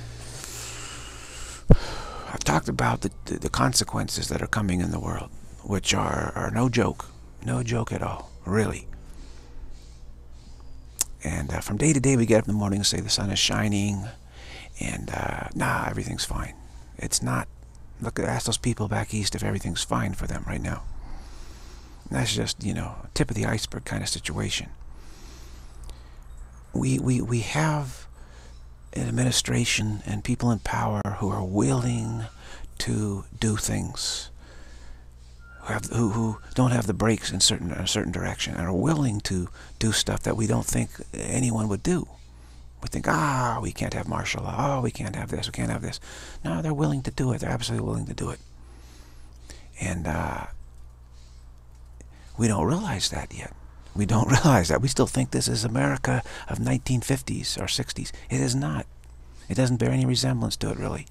I've talked about the, the, the consequences that are coming in the world, which are, are no joke. No joke at all, really. And uh, from day to day, we get up in the morning and say the sun is shining, and uh, nah, everything's fine. It's not. Look, ask those people back east if everything's fine for them right now. And that's just, you know, tip of the iceberg kind of situation. We, we, we have an administration and people in power who are willing to do things, who, have, who, who don't have the brakes in certain, a certain direction, and are willing to do stuff that we don't think anyone would do. We think, ah, we can't have martial law, oh, we can't have this, we can't have this. No, they're willing to do it. They're absolutely willing to do it. And uh, we don't realize that yet. We don't realize that. We still think this is America of nineteen fifties or sixties. It is not. It doesn't bear any resemblance to it, really.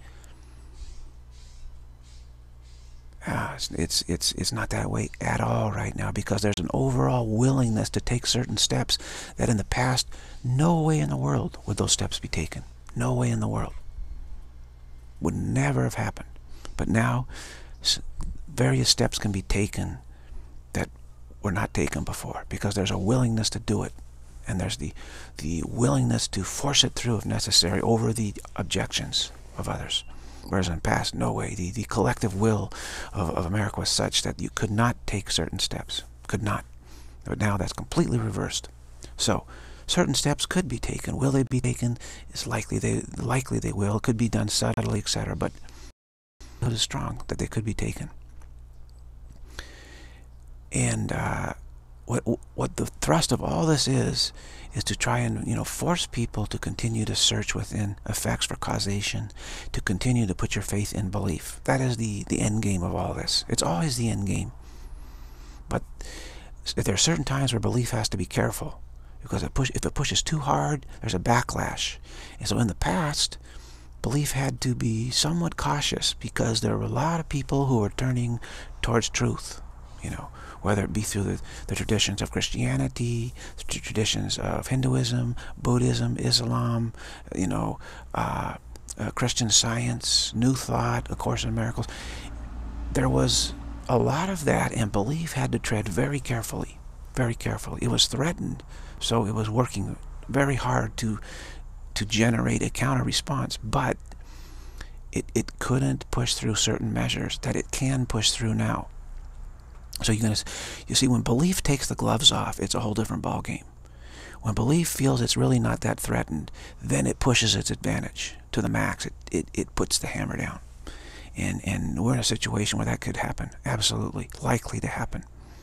Uh, it's, it's, it's, it's not that way at all right now, because there's an overall willingness to take certain steps that in the past, no way in the world would those steps be taken. No way in the world. Would never have happened. But now, various steps can be taken that were not taken before, because there's a willingness to do it. And there's the, the willingness to force it through if necessary over the objections of others. Whereas in the past, no way. The, the collective will of, of America was such that you could not take certain steps. Could not. But now that's completely reversed. So, certain steps could be taken. Will they be taken? It's likely they, likely they will. It could be done subtly, et cetera. But it is strong that they could be taken. And uh, what what the thrust of all this is, is to try and, you know, force people to continue to search within effects for causation, to continue to put your faith in belief. That is the, the end game of all this. It's always the end game. But there are certain times where belief has to be careful, because it push, if it pushes too hard, there's a backlash. And so in the past, belief had to be somewhat cautious, because there were a lot of people who were turning towards truth, you know, whether it be through the, the traditions of Christianity, the traditions of Hinduism, Buddhism, Islam, you know, uh, uh, Christian Science, New Thought, A Course in Miracles. There was a lot of that, and belief had to tread very carefully, very carefully. It was threatened, so it was working very hard to to generate a counter response, but it, it couldn't push through certain measures that it can push through now. So you're gonna, you see, when belief takes the gloves off, it's a whole different ballgame. When belief feels it's really not that threatened, then it pushes its advantage to the max. It, it, it puts the hammer down. And, and we're in a situation where that could happen. Absolutely. Likely to happen.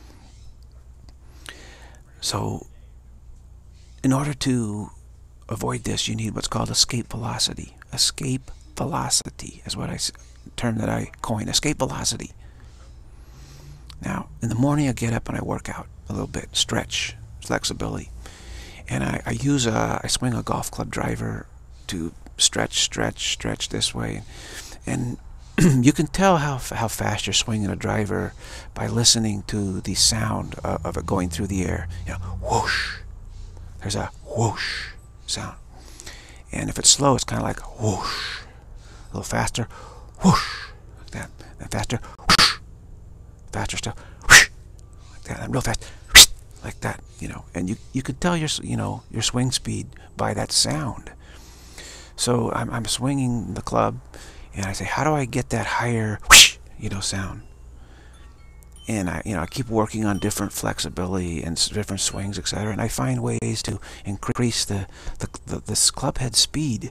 So, in order to avoid this, you need what's called escape velocity. Escape velocity is what I, term that I coined. Escape velocity. Now, in the morning I get up and I work out a little bit. Stretch. Flexibility. And I, I use a, I swing a golf club driver to stretch, stretch, stretch this way. And you can tell how, how fast you're swinging a driver by listening to the sound of, of it going through the air. You know, whoosh. There's a whoosh sound. And if it's slow, it's kind of like whoosh. A little faster, whoosh. Like that. And faster, whoosh. Faster still, whoosh. Like that. And real fast, whoosh. Like that, you know. And you, you can tell your, you know, your swing speed by that sound. So I'm, I'm swinging the club, and I say, how do I get that higher, whoosh, you know, sound? And I, you know, I keep working on different flexibility and different swings, et cetera. And I find ways to increase the, the, the this club head speed.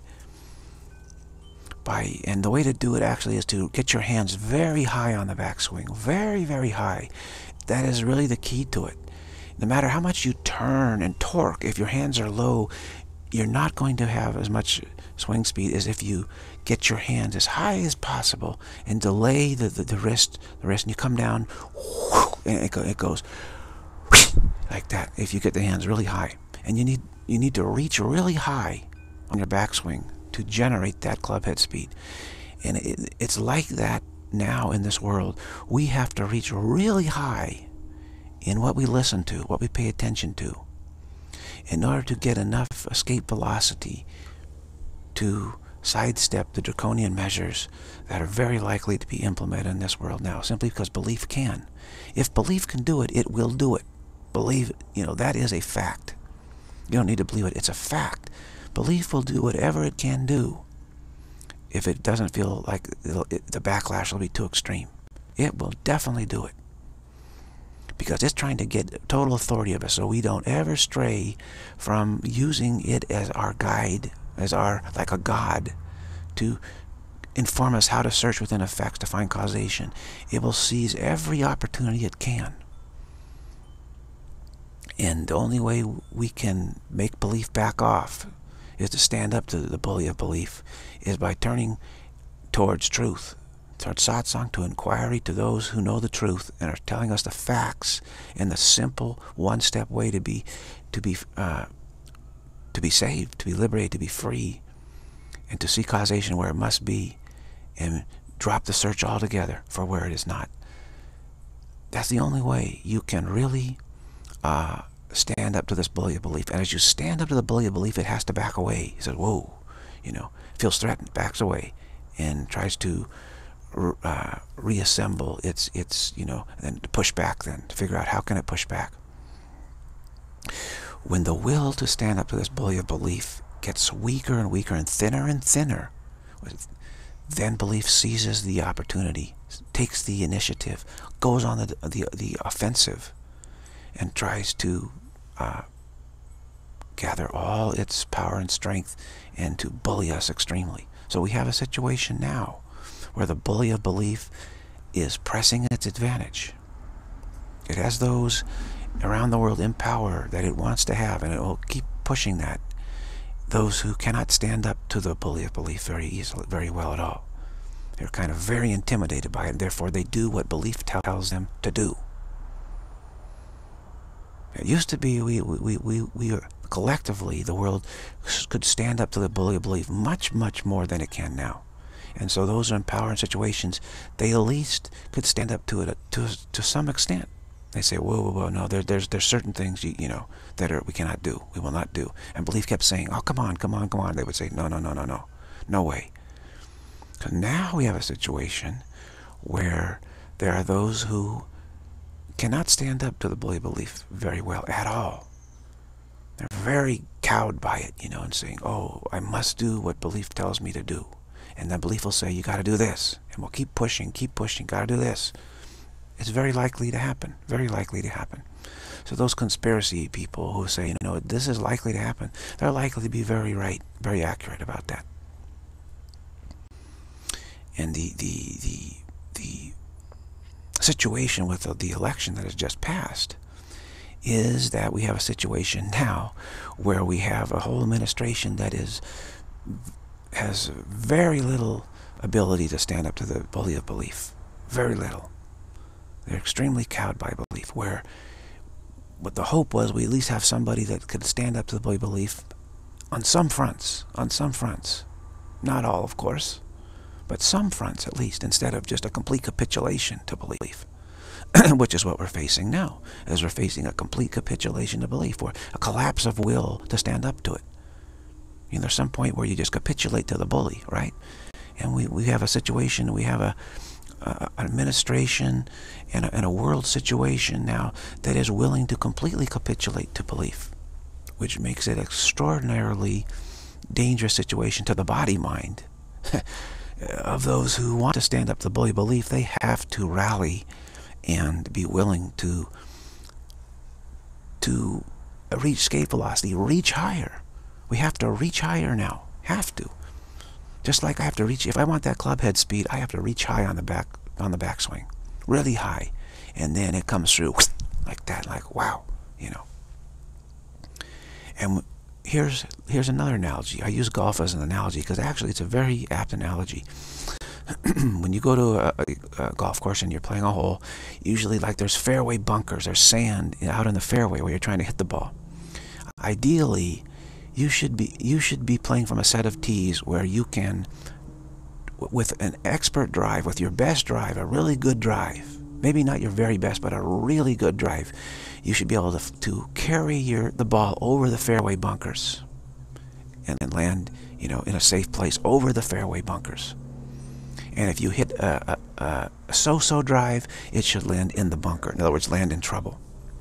By and the way to do it actually is to get your hands very high on the backswing, very, very high. That is really the key to it. No matter how much you turn and torque, if your hands are low, you're not going to have as much swing speed as if you get your hands as high as possible and delay the, the, the wrist, the wrist, and you come down, and it, it goes like that. If you get the hands really high, and you need you need to reach really high on your backswing to generate that club head speed. And it, it's like that now in this world. We have to reach really high in what we listen to, what we pay attention to, in order to get enough escape velocity to sidestep the draconian measures that are very likely to be implemented in this world now, simply because belief can. If belief can do it, it will do it. Believe, you know, that is a fact. You don't need to believe it. It's a fact. Belief will do whatever it can do if it doesn't feel like it, the backlash will be too extreme. It will definitely do it, because it's trying to get total authority of us so we don't ever stray from using it as our guide, as our, like a god, to inform us how to search within effects to find causation. It will seize every opportunity it can. And the only way we can make belief back off is to stand up to the bully of belief, is by turning towards truth, towards satsang, to inquiry, to those who know the truth and are telling us the facts in the simple one-step way to be, to be, uh, to be saved, to be liberated, to be free, and to see causation where it must be, and drop the search altogether for where it is not. That's the only way you can really uh, stand up to this bully of belief. And as you stand up to the bully of belief, it has to back away. He says, whoa, you know, feels threatened, backs away, and tries to uh, reassemble its, its, you know, and to push back then, to figure out how can it push back. When the will to stand up to this bully of belief gets weaker and weaker and thinner and thinner, then belief seizes the opportunity, takes the initiative, goes on the, the, the offensive, and tries to uh, gather all its power and strength and to bully us extremely. So we have a situation now where the bully of belief is pressing its advantage. It has those around the world in power that it wants to have, and it will keep pushing that. Those who cannot stand up to the bully of belief very easily, very well at all. They're kind of very intimidated by it, and therefore they do what belief tells them to do. It used to be we, we, we, we were, collectively, the world could stand up to the bully of belief much, much more than it can now. And so those who are in power and situations, they at least could stand up to it to, to some extent. They say, whoa, whoa, whoa, no, there, there's, there's certain things, you, you know, that are, we cannot do, we will not do. And belief kept saying, oh, come on, come on, come on. They would say, no, no, no, no, no, no way. So now we have a situation where there are those who cannot stand up to the bully belief very well at all. They're very cowed by it, you know, and saying, oh, I must do what belief tells me to do. And then belief will say, you got to do this. And we'll keep pushing, keep pushing, got to do this. It's very likely to happen, very likely to happen. So those conspiracy people who say, you know, this is likely to happen, they're likely to be very right, very accurate about that. And the, the, the, the situation with the, the election that has just passed is that we have a situation now where we have a whole administration that is has very little ability to stand up to the bully of belief. Very little. They're extremely cowed by belief, where what the hope was we at least have somebody that could stand up to the bully of belief on some fronts, on some fronts. Not all, of course, but some fronts at least, instead of just a complete capitulation to belief. Which is what we're facing now, as we're facing a complete capitulation to belief, or a collapse of will to stand up to it. You know, there's some point where you just capitulate to the bully, right? And we, we have a situation, we have a, a an administration and a, and a world situation now that is willing to completely capitulate to belief, which makes it an extraordinarily dangerous situation to the body mind of those who want to stand up to the bully belief. They have to rally and be willing to to reach escape velocity, reach higher. We have to reach higher now. Have to. Just like I have to reach, if I want that club head speed, I have to reach high on the back on the backswing, really high, and then it comes through like that, like wow, you know. And here's here's another analogy. I use golf as an analogy because actually it's a very apt analogy. When you go to a, a, a golf course and you're playing a hole, usually like there's fairway bunkers, there's sand out in the fairway where you're trying to hit the ball. Ideally, you should be you should be playing from a set of tees where you can, with an expert drive, with your best drive, a really good drive, maybe not your very best, but a really good drive, you should be able to, to carry your the ball over the fairway bunkers and, and land, you know, in a safe place over the fairway bunkers. And if you hit a, a, a so-so drive, it should land in the bunker. In other words, land in trouble.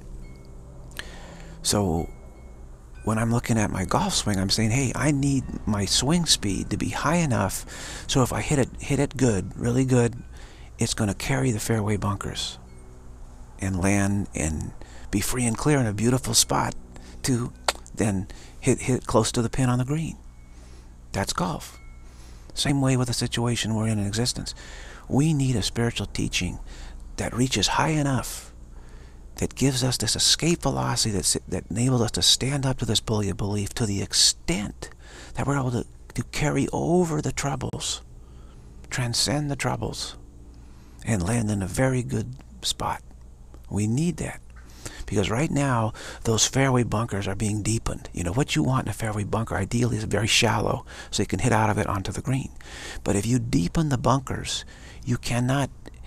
So when I'm looking at my golf swing, I'm saying, hey, I need my swing speed to be high enough so if I hit it, hit it good, really good, it's going to carry the fairway bunkers and land and be free and clear in a beautiful spot to then hit, hit close to the pin on the green. That's golf. Same way with the situation we're in in existence. We need a spiritual teaching that reaches high enough, that gives us this escape velocity that's, that enables us to stand up to this bully of belief to the extent that we're able to, to carry over the troubles, transcend the troubles, and land in a very good spot. We need that. Because right now, those fairway bunkers are being deepened. You know, what you want in a fairway bunker ideally is very shallow, so you can hit out of it onto the green. But if you deepen the bunkers, you cannot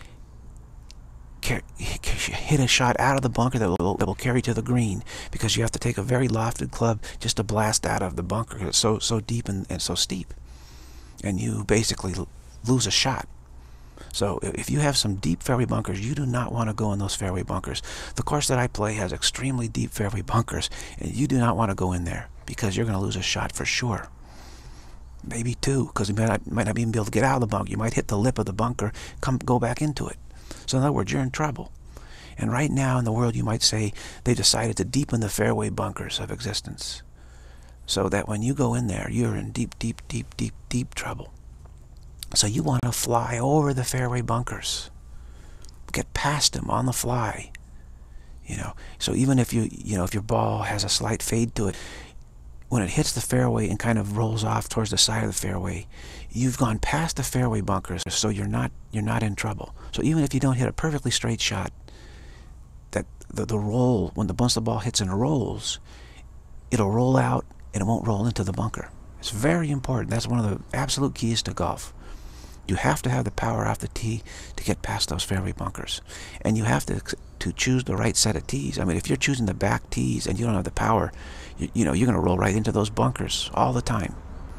hit a shot out of the bunker that will, that will carry to the green, because you have to take a very lofted club just to blast out of the bunker, because it's so, so deep and, and so steep. And you basically lose a shot. So if you have some deep fairway bunkers, you do not want to go in those fairway bunkers. The course that I play has extremely deep fairway bunkers, and you do not want to go in there because you're going to lose a shot for sure. Maybe two, because you might not, might not even be able to get out of the bunker. You might hit the lip of the bunker, come go back into it. So in other words, you're in trouble. And right now in the world, you might say they decided to deepen the fairway bunkers of existence, so that when you go in there, you're in deep, deep, deep, deep, deep trouble. So you want to fly over the fairway bunkers, get past them on the fly, you know. So even if you, you know, if your ball has a slight fade to it, when it hits the fairway and kind of rolls off towards the side of the fairway, you've gone past the fairway bunkers, so you're not, you're not in trouble. So even if you don't hit a perfectly straight shot, that the, the roll, when the, once the ball hits and rolls, it'll roll out and it won't roll into the bunker. It's very important. That's one of the absolute keys to golf. You have to have the power off the tee to get past those fairway bunkers. And you have to to choose the right set of tees. I mean, if you're choosing the back tees and you don't have the power, you, you know, you're going to roll right into those bunkers all the time.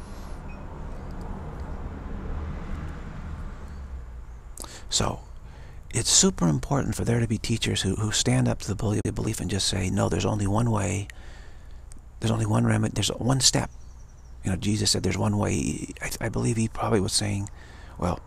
So, it's super important for there to be teachers who, who stand up to the bully belief and just say, no, there's only one way. There's only one remedy. There's one step. You know, Jesus said there's one way. I, I believe he probably was saying, well,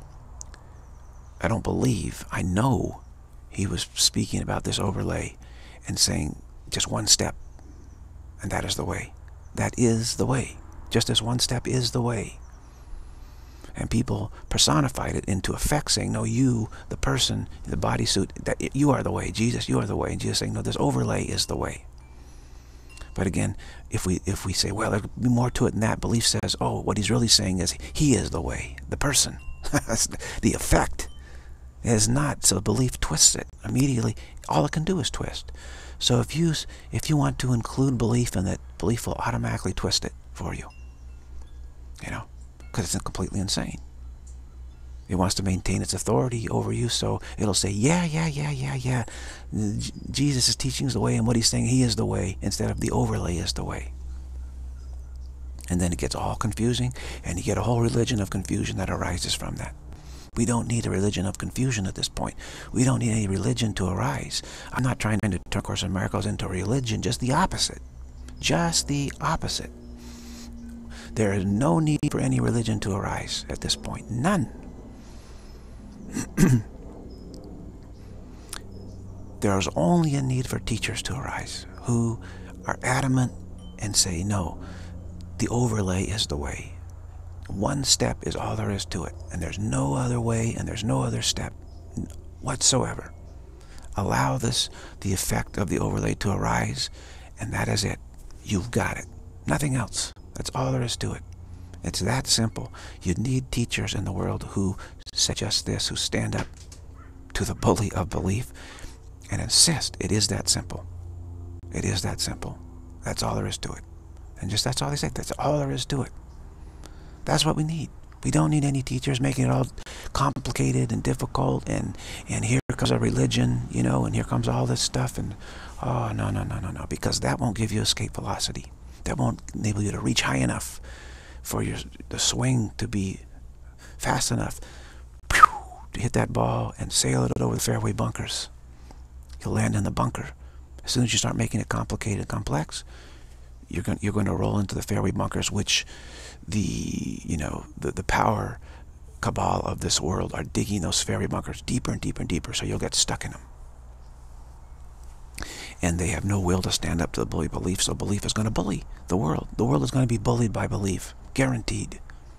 I don't believe, I know he was speaking about this overlay and saying just one step, and that is the way. That is the way. Just this one step is the way. And people personified it into effect, saying, no, you, the person, the bodysuit, that you are the way. Jesus, you are the way. And Jesus saying, no, this overlay is the way. But again, if we if we say, well, there'll be more to it than that, belief says, oh, what he's really saying is he is the way, the person. The effect is not. So belief twists it immediately. All it can do is twist. So if you if you want to include belief in it, belief will automatically twist it for you. You know, because it's completely insane. It wants to maintain its authority over you, so it'll say, yeah, yeah, yeah, yeah, yeah. J Jesus' teaching is the way, and what he's saying, he is the way, instead of the overlay is the way. And then it gets all confusing, and you get a whole religion of confusion that arises from that. We don't need a religion of confusion at this point. We don't need any religion to arise. I'm not trying to turn Course in Miracles into religion, just the opposite. Just the opposite. There is no need for any religion to arise at this point. None. There is only a need for teachers to arise who are adamant and say, no, the overlay is the way. One step is all there is to it, and there's no other way, and there's no other step whatsoever. Allow this, the effect of the overlay to arise, and that is it. You've got it. Nothing else. That's all there is to it. It's that simple. You need teachers in the world who say just this, who stand up to the bully of belief and insist it is that simple. It is that simple. That's all there is to it. And just that's all they say. That's all there is to it. That's what we need. We don't need any teachers making it all complicated and difficult, and and here comes a religion, you know, and here comes all this stuff, and oh, no, no, no, no, no, because that won't give you escape velocity. That won't enable you to reach high enough for your the swing to be fast enough to hit that ball and sail it over the fairway bunkers. You'll land in the bunker. As soon as you start making it complicated and complex, you're going you're going to roll into the fairway bunkers, which the you know the the power cabal of this world are digging those fairway bunkers deeper and deeper and deeper, so you'll get stuck in them. And they have no will to stand up to the bully belief, so belief is going to bully the world. The world is going to be bullied by belief, guaranteed.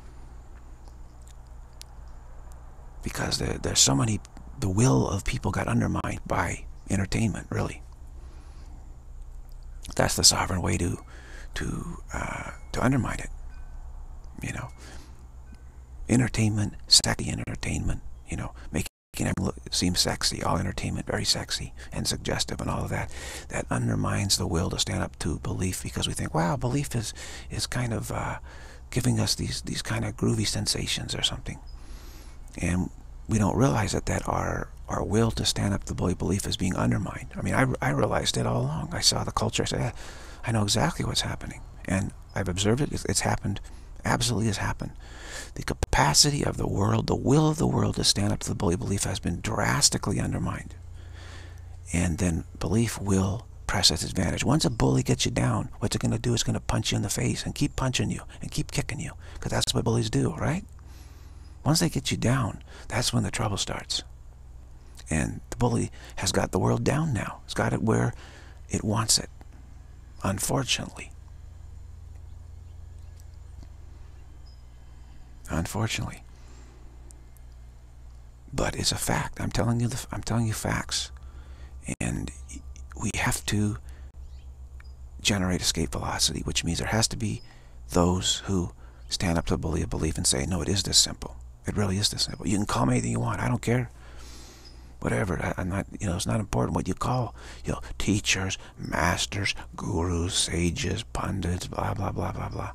Because there, there's so many, the will of people got undermined by entertainment, really. That's the sovereign way to to uh, to undermine it. You know, entertainment, sexy entertainment. You know, making everything look, seem sexy, all entertainment, very sexy and suggestive, and all of that. That undermines the will to stand up to belief, because we think, wow, belief is is kind of uh, giving us these these kind of groovy sensations or something, and we don't realize that that our our will to stand up to the bully belief is being undermined. I mean, I, I realized it all along. I saw the culture. I said, eh, I know exactly what's happening. And I've observed it. It's, it's happened. Absolutely has happened. The capacity of the world, the will of the world to stand up to the bully belief has been drastically undermined. And then belief will press its advantage. Once a bully gets you down, what's it going to do? It's going to punch you in the face and keep punching you and keep kicking you, because that's what bullies do, right? Once they get you down, that's when the trouble starts. And the bully has got the world down now. It's got it where it wants it, unfortunately. Unfortunately. But it's a fact. I'm telling you the, I'm telling you facts. And we have to generate escape velocity, which means there has to be those who stand up to the bully of belief and say, no, it is this simple. It really is this simple. You can call me anything you want. I don't care. whatever. I, I'm not, you know, it's not important what you call, you know, teachers, masters, gurus, sages, pundits, blah, blah, blah, blah, blah.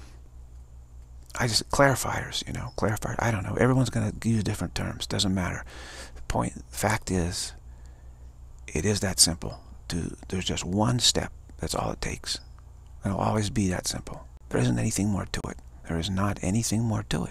I just, clarifiers, you know, clarifiers. I don't know. Everyone's going to use different terms. Doesn't matter. The point, the fact is, it is that simple. To, there's just one step. That's all it takes. It'll always be that simple. There isn't anything more to it. There is not anything more to it.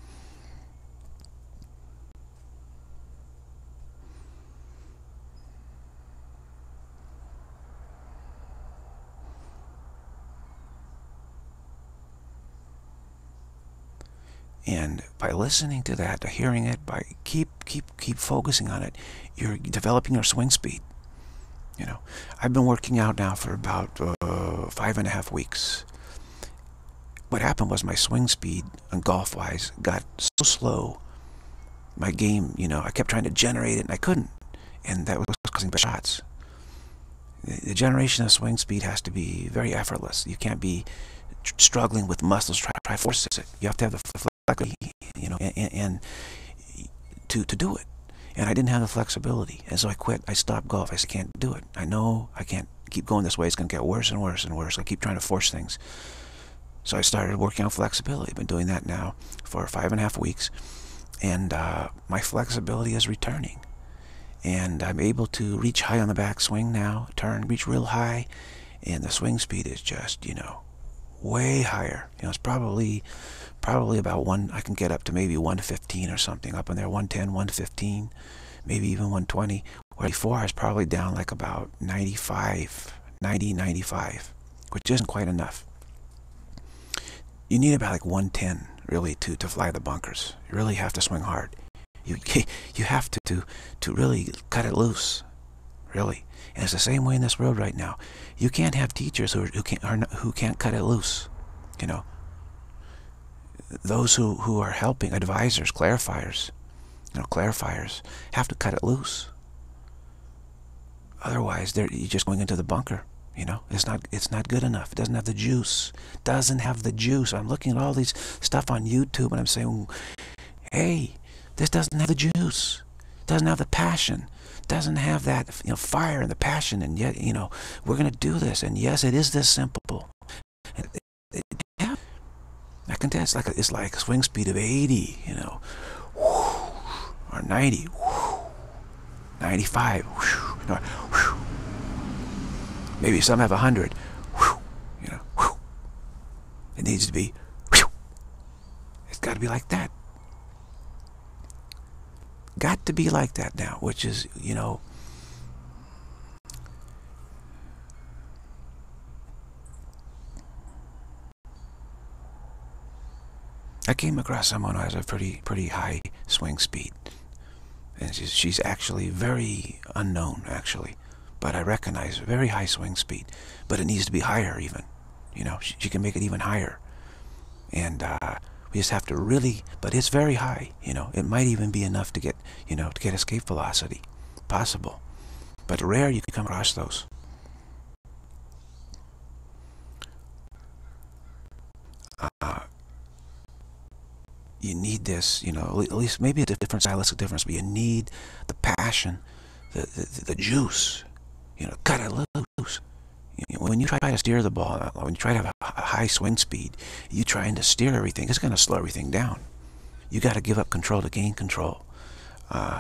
And by listening to that, to hearing it, by keep keep keep focusing on it, you're developing your swing speed. You know, I've been working out now for about uh, five and a half weeks. What happened was my swing speed, and golf-wise, got so slow. My game, you know, I kept trying to generate it, and I couldn't, and that was causing bad shots. The, the generation of swing speed has to be very effortless. You can't be struggling with muscles, try try to force it. You have to have the flexibility, you know, and, and to to do it. And I didn't have the flexibility, and so I quit. I stopped golf. I said, I can't do it. I know I can't keep going this way. It's going to get worse and worse and worse. I keep trying to force things. So I started working on flexibility. I've been doing that now for five and a half weeks, and uh, my flexibility is returning. And I'm able to reach high on the backswing now, turn, reach real high, and the swing speed is just, you know, way higher. You know, it's probably probably about one, I can get up to maybe one fifteen or something, up in there, one ten, one fifteen, maybe even one twenty. Where before I was probably down like about ninety-five, ninety, ninety-five, which isn't quite enough. You need about like one ten really to, to fly the bunkers. You really have to swing hard. You you have to, to, to really cut it loose, really. And it's the same way in this world right now. You can't have teachers who, are, who, can't, are not, who can't cut it loose, you know. Those who, who are helping, advisors, clarifiers, you know, clarifiers, have to cut it loose. Otherwise, they're, you're just going into the bunker, you know. It's not, it's not good enough. It doesn't have the juice. Doesn't have the juice. I'm looking at all these stuff on YouTube, and I'm saying, hey, this doesn't have the juice. Doesn't have the passion. Doesn't have that, you know, fire and the passion, and yet, you know, we're going to do this, and yes, it is this simple. It, it, yeah. I can tell it's like, it's like a swing speed of eighty, you know, or ninety, ninety-five, maybe some have one hundred, you know, it needs to be, it's got to be like that. Got to be like that now, which is, you know, I came across someone who has a pretty pretty high swing speed, and she's, she's actually very unknown, actually, but I recognize very high swing speed, but it needs to be higher even, you know, she, she can make it even higher, and uh, we just have to really, but it's very high, you know, it might even be enough to get, you know, to get escape velocity, possible, but rare you can come across those. Uh, you need this, you know, at least maybe a different stylistic difference, but you need the passion, the, the, the juice, you know, cut it loose. When you try to steer the ball, when you try to have a high swing speed, you trying to steer everything, it's going to slow everything down. You got to give up control to gain control. Uh,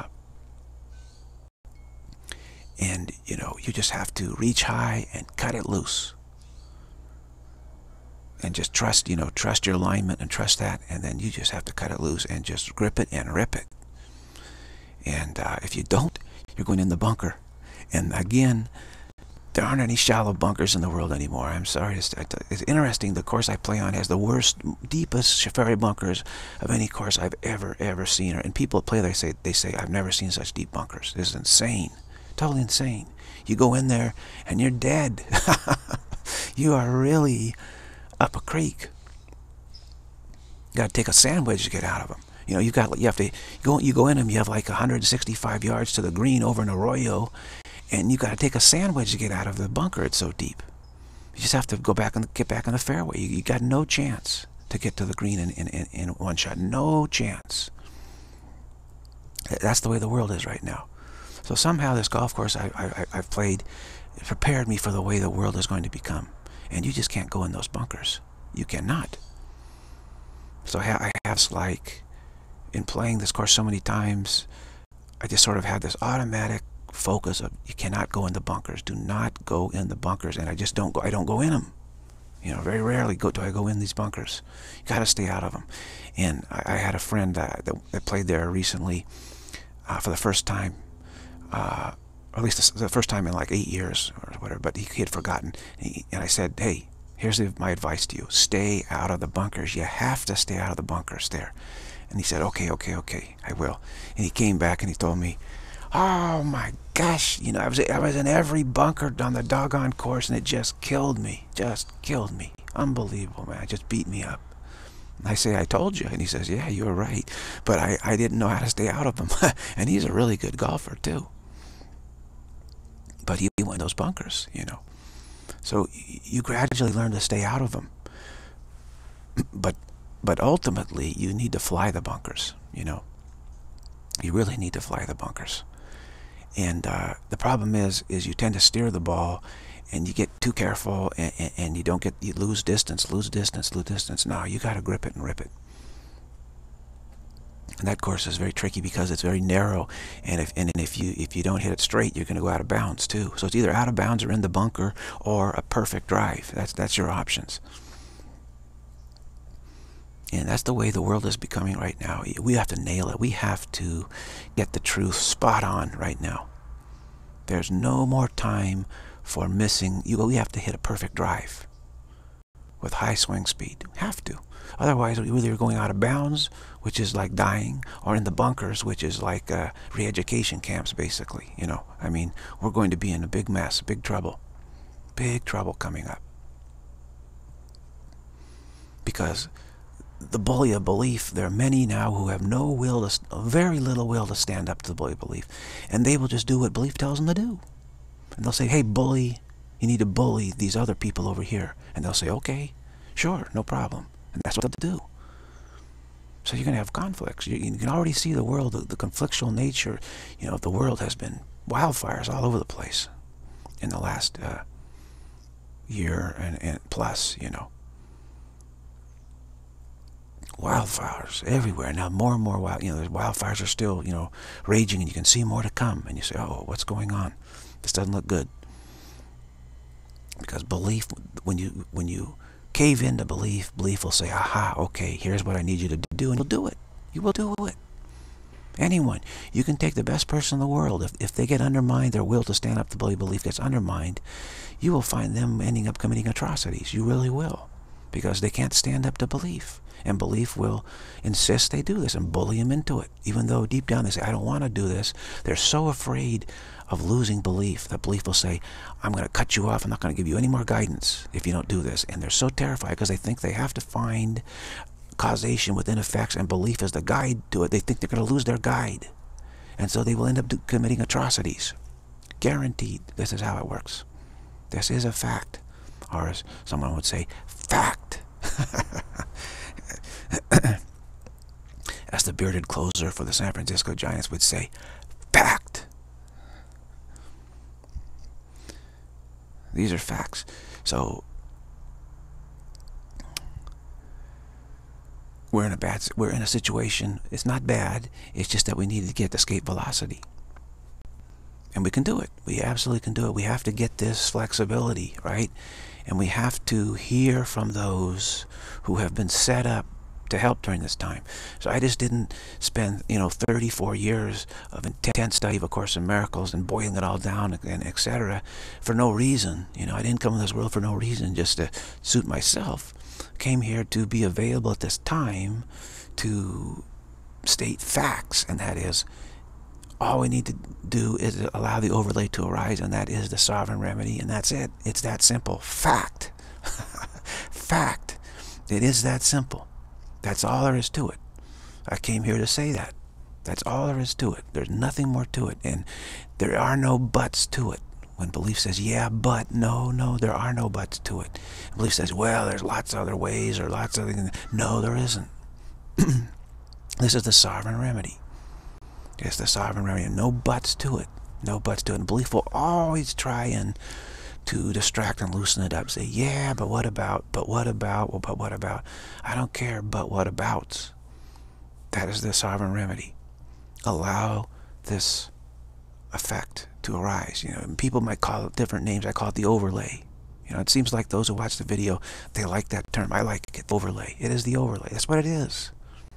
and, you know, you just have to reach high and cut it loose. And just trust, you know, trust your alignment and trust that, and then you just have to cut it loose and just grip it and rip it. And uh, if you don't, you're going in the bunker. And again, there aren't any shallow bunkers in the world anymore. I'm sorry to say. It's interesting. The course I play on has the worst, deepest Shafari bunkers of any course I've ever, ever seen. And people play there, say, they say, I've never seen such deep bunkers. This is insane. Totally insane. You go in there and you're dead. You are really up a creek. You got to take a sandwich to get out of them. You know, you got, you have to you go, you go in them. You have like one hundred sixty-five yards to the green over an arroyo, and you got to take a sandwich to get out of the bunker. It's so deep. You just have to go back and get back on the fairway. You, you got no chance to get to the green in, in, in, in one shot. No chance. That's the way the world is right now. So somehow this golf course I, I, I've played prepared me for the way the world is going to become. And you just can't go in those bunkers. You cannot. So I have, like, in playing this course so many times, I just sort of had this automatic focus of, you cannot go in the bunkers. Do not go in the bunkers. And I just don't go, I don't go in them. You know, very rarely go, do I go in these bunkers. You got to stay out of them. And I, I had a friend that, that, that played there recently uh, for the first time, uh, or at least the, the first time in like eight years or whatever, but he, he had forgotten. And, he, and I said, hey, here's the, my advice to you. Stay out of the bunkers. You have to stay out of the bunkers there. And he said, okay, okay, okay, I will. And he came back and he told me, oh my gosh, you know, I was I was in every bunker on the doggone course, and it just killed me, just killed me. Unbelievable, man. It just beat me up. And I say, I told you. And he says, yeah, you were right. But I, I didn't know how to stay out of them. And he's a really good golfer, too. But he went in those bunkers, you know. So you gradually learn to stay out of them. But, but ultimately, you need to fly the bunkers, you know. You really need to fly the bunkers. And uh, the problem is, is you tend to steer the ball, and you get too careful, and, and, and you don't get, you lose distance, lose distance, lose distance. No, you got to grip it and rip it. And that course is very tricky because it's very narrow, and if and if you if you don't hit it straight, you're going to go out of bounds too. So it's either out of bounds or in the bunker or a perfect drive. That's that's your options. And that's the way the world is becoming right now. We have to nail it. We have to get the truth spot on right now. There's no more time for missing. You, we have to hit a perfect drive with high swing speed. We have to. Otherwise, we're either going out of bounds, which is like dying, or in the bunkers, which is like uh, re-education camps, basically. You know, I mean, we're going to be in a big mess, big trouble. Big trouble coming up. Because the bully of belief, there are many now who have no will, to, very little will to stand up to the bully of belief. And they will just do what belief tells them to do. And they'll say, hey, bully, you need to bully these other people over here. And they'll say, okay, sure, no problem. And that's what they'll do. So you're going to have conflicts. You, you can already see the world, the, the conflictual nature, you know, of the world has been wildfires all over the place in the last uh, year and, and plus, you know. Wildfires everywhere now, more and more wild. You know, the wildfires are still, you know, raging, and you can see more to come. And you say, "Oh, what's going on? This doesn't look good." Because belief, when you when you cave into belief, belief will say, "Aha, okay, here's what I need you to do," and you'll do it. You will do it. Anyone, you can take the best person in the world. If if they get undermined, their will to stand up to belief gets undermined, you will find them ending up committing atrocities. You really will, because they can't stand up to belief. And belief will insist they do this and bully them into it. Even though deep down they say, I don't want to do this. They're so afraid of losing belief that belief will say, I'm going to cut you off. I'm not going to give you any more guidance if you don't do this. And they're so terrified because they think they have to find causation within effects, and belief is the guide to it. They think they're going to lose their guide. And so they will end up do, committing atrocities. Guaranteed. This is how it works. This is a fact. Or as someone would say, fact. As the bearded closer for the San Francisco Giants would say, fact. These are facts. So we're in a bad, we're in a situation. It's not bad. It's just that we need to get escape velocity. And we can do it. We absolutely can do it. We have to get this flexibility, right? And we have to hear from those who have been set up to help during this time. So I just didn't spend, you know, thirty-four years of intense study of A Course in Miracles and boiling it all down and et cetera for no reason. You know, I didn't come in this world for no reason, just to suit myself. Came here to be available at this time to state facts, and that is, all we need to do is allow the overlay to arise, and that is the sovereign remedy, and that's it. It's that simple. Fact. Fact. It is that simple. That's all there is to it. I came here to say that. That's all there is to it. There's nothing more to it, and there are no buts to it. When belief says, yeah, but, no, no, there are no buts to it. Belief says, well, there's lots of other ways or lots of things. No, there isn't. This is the sovereign remedy. It's the sovereign remedy. No buts to it. No buts to it. And belief will always try and to distract and loosen it up. Say, yeah, but what about, but what about, well, but what about? I don't care, but what about? That is the sovereign remedy. Allow this effect to arise. You know, and people might call it different names. I call it the overlay. You know, it seems like those who watch the video, they like that term. I like it, overlay. It is the overlay. That's what it is.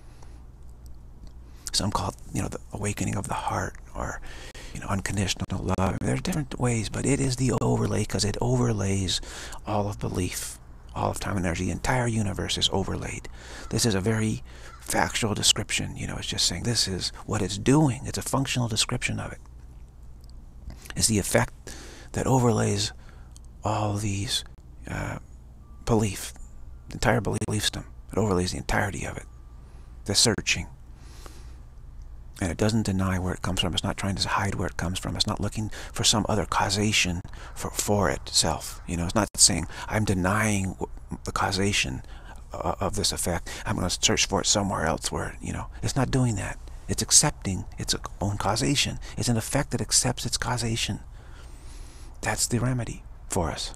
Some call it, you know, the awakening of the heart, or, you know, unconditional love. There's different ways, but it is the overlay because it overlays all of belief, all of time and energy. The entire universe is overlaid. This is a very factual description. You know, it's just saying this is what it's doing. It's a functional description of it. It's the effect that overlays all these uh, belief, the entire belief system. It overlays the entirety of it. The searching. And it doesn't deny where it comes from. It's not trying to hide where it comes from. It's not looking for some other causation for, for itself. You know, it's not saying, I'm denying the causation uh, of this effect. I'm going to search for it somewhere else where, you know, it's not doing that. It's accepting its own causation. It's an effect that accepts its causation. That's the remedy for us.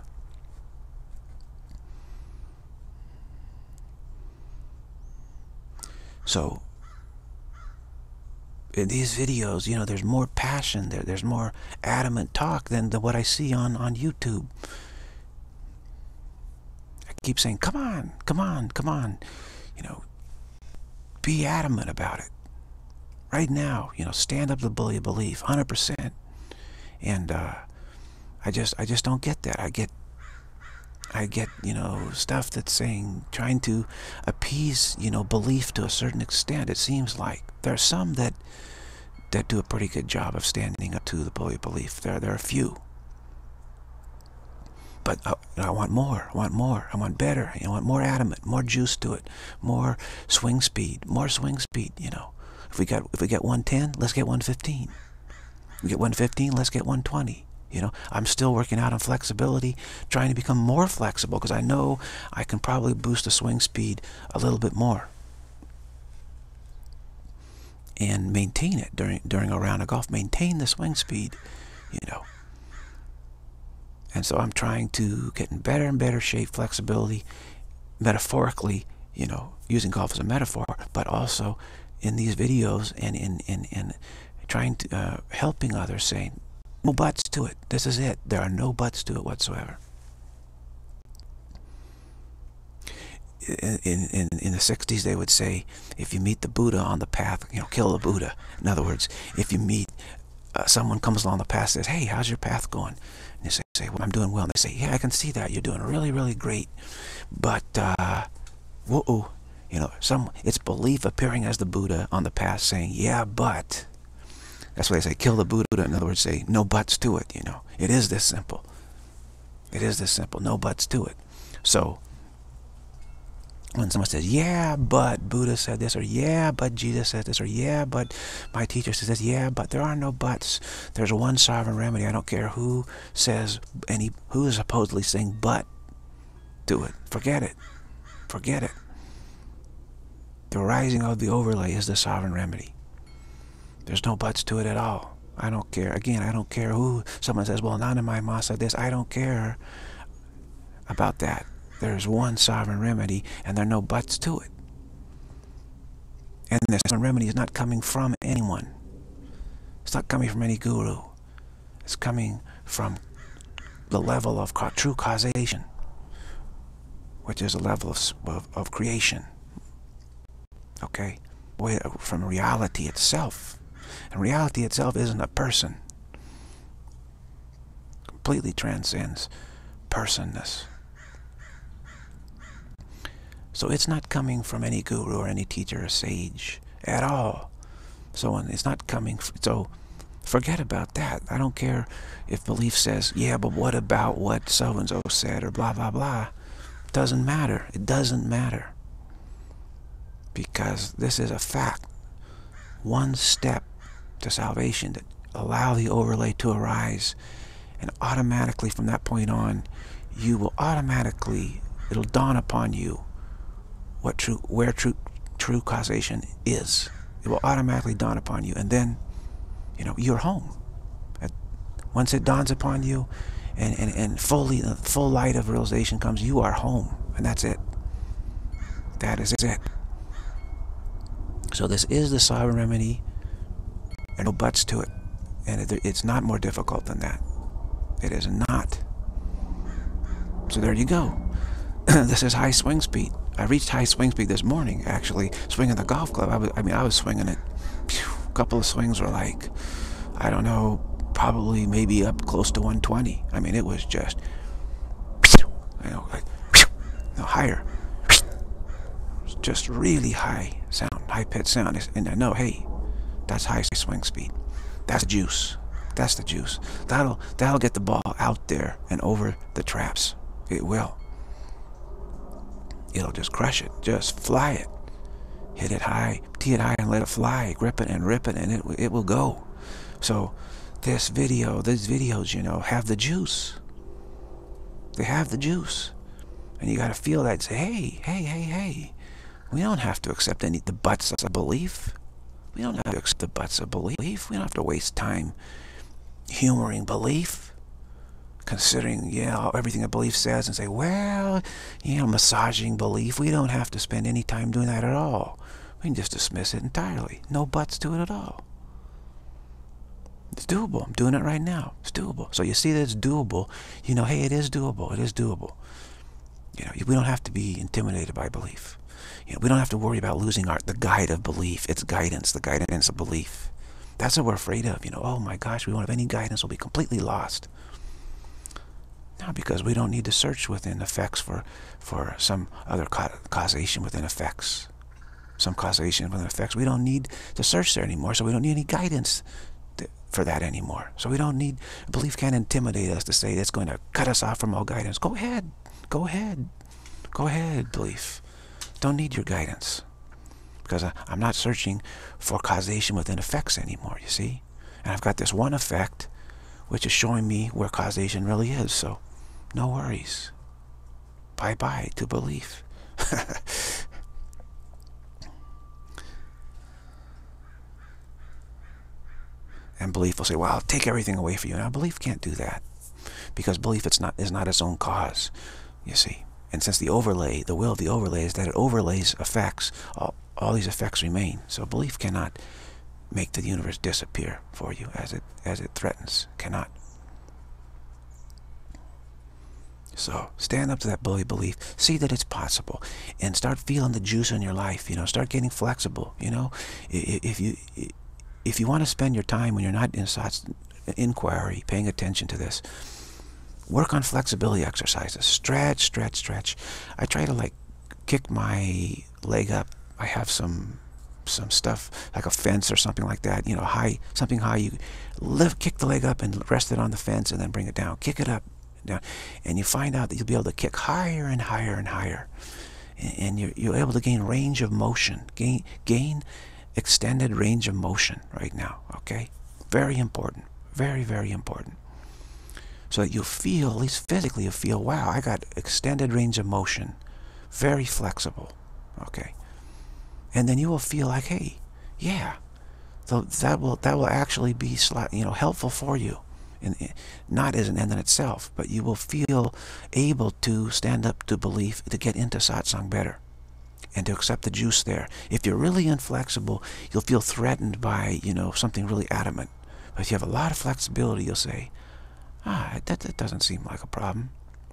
So, in these videos, you know, there's more passion there. There's more adamant talk than the, what I see on, on YouTube. I keep saying, come on, come on, come on. You know, be adamant about it. Right now, you know, stand up to the bully of belief, one hundred percent. And uh, I just, I just don't get that. I get, I get, you know, stuff that's saying, trying to appease, you know, belief to a certain extent. It seems like there are some that that do a pretty good job of standing up to the bully of belief. There, there are a few. But I, I want more. I want more. I want better. I want more adamant, more juice to it, more swing speed, more swing speed. You know, if we got if we get one ten, let's get one fifteen. We get one fifteen, let's get one twenty. You know, I'm still working out on flexibility, trying to become more flexible because I know I can probably boost the swing speed a little bit more and maintain it during during a round of golf. Maintain the swing speed, you know. And so I'm trying to get in better and better shape, flexibility, metaphorically, you know, using golf as a metaphor, but also in these videos and in in, in trying to uh, helping others, saying, no buts to it. This is it. There are no buts to it whatsoever. In, in, in the sixties, they would say, if you meet the Buddha on the path, you know, kill the Buddha. In other words, if you meet uh, someone comes along the path, says, hey, how's your path going? And you say, say, well, I'm doing well. And they say, yeah, I can see that. You're doing really, really great. But, uh, whoa, you know, some, it's belief appearing as the Buddha on the path saying, yeah, but... That's why they say, kill the Buddha. In other words, say, no buts to it, you know. It is this simple. It is this simple. No buts to it. So, when someone says, yeah, but Buddha said this, or yeah, but Jesus said this, or yeah, but my teacher says this, yeah, but there are no buts. There's one sovereign remedy. I don't care who says any, who is supposedly saying but to it. Forget it. Forget it. The arising of the overlay is the sovereign remedy. There's no buts to it at all. I don't care. Again, I don't care who. Someone says, well, Nana my ma said this. I don't care about that. There's one sovereign remedy, and there are no buts to it. And this sovereign remedy is not coming from anyone. It's not coming from any guru. It's coming from the level of ca true causation, which is a level of, of, of creation. Okay? From reality itself. And reality itself isn't a person. Completely transcends personness. So it's not coming from any guru or any teacher or sage at all. So it's not coming, so forget about that. I don't care if belief says, yeah, but what about what so-and-so said or blah, blah, blah. It doesn't matter. It doesn't matter. Because this is a fact. One step to salvation, that allow the overlay to arise, and automatically from that point on, you will automatically, it'll dawn upon you what true, where true, true causation is. It will automatically dawn upon you, and then, you know, you're home. Once it dawns upon you, and, and, and fully, the full light of realization comes, you are home. And that's it. That is it. So this is the sovereign remedy, and no buts to it. And it, it's not more difficult than that. It is not. So there you go. This is high swing speed. I reached high swing speed this morning, actually, swinging the golf club. I, was, I mean, I was swinging it. Phew, a couple of swings were like, I don't know, probably maybe up close to one twenty. I mean, it was just, you know, like, no, higher. It's just really high sound, high-pitched sound. And I know, hey, that's high swing speed. That's the juice. That's the juice. That'll, that'll get the ball out there and over the traps. It will. It'll just crush it. Just fly it. Hit it high, tee it high and let it fly. Grip it and rip it, and it, it will go. So this video, these videos, you know, have the juice. They have the juice. And you got to feel that and say, hey, hey, hey, hey. We don't have to accept any the buts of belief. We don't have to accept the buts of belief. We don't have to waste time humoring belief. Considering, you know, everything a belief says and say, well, you know, massaging belief. We don't have to spend any time doing that at all. We can just dismiss it entirely. No buts to it at all. It's doable. I'm doing it right now. It's doable. So you see that it's doable. You know, hey, it is doable. It is doable. You know, we don't have to be intimidated by belief. You know, we don't have to worry about losing our the guide of belief. It's guidance, the guidance of belief. That's what we're afraid of. You know, oh my gosh, we won't have any guidance. We'll be completely lost. Not because we don't need to search within effects for, for some other ca causation within effects. Some causation within effects. We don't need to search there anymore, so we don't need any guidance to, for that anymore. So we don't need, belief can't intimidate us to say it's going to cut us off from all guidance. Go ahead. Go ahead. Go ahead, belief. Don't need your guidance. Because I, I'm not searching for causation within effects anymore, you see? And I've got this one effect which is showing me where causation really is, so no worries. Bye-bye to belief. And belief will say, well, I'll take everything away from you. Now, belief can't do that. Because belief it's not, is not its own cause, you see. And since the overlay, the will of the overlay is that it overlays effects, all, all these effects remain. So belief cannot make the universe disappear for you as it as it threatens. Cannot. So stand up to that bully belief, see that it's possible, and start feeling the juice in your life. You know, start getting flexible. You know, if you if you want to spend your time when you're not in such inquiry, paying attention to this, work on flexibility exercises. Stretch, stretch, stretch. I try to like kick my leg up. I have some some stuff like a fence or something like that. You know, high something high. You lift, kick the leg up and rest it on the fence, and then bring it down. Kick it up. Down, and you find out that you'll be able to kick higher and higher and higher, and, and you're, you're able to gain range of motion, gain gain extended range of motion right now. Okay, very important, very very important. So that you feel, at least physically, you feel, wow, I got extended range of motion, very flexible. Okay, and then you will feel like, hey, yeah, so that will that will actually be you know helpful for you. In, in, not as an end in itself, but you will feel able to stand up to belief, to get into satsang better, and to accept the juice there. If you're really inflexible, you'll feel threatened by, you know, something really adamant. But if you have a lot of flexibility, you'll say, ah, that, that doesn't seem like a problem.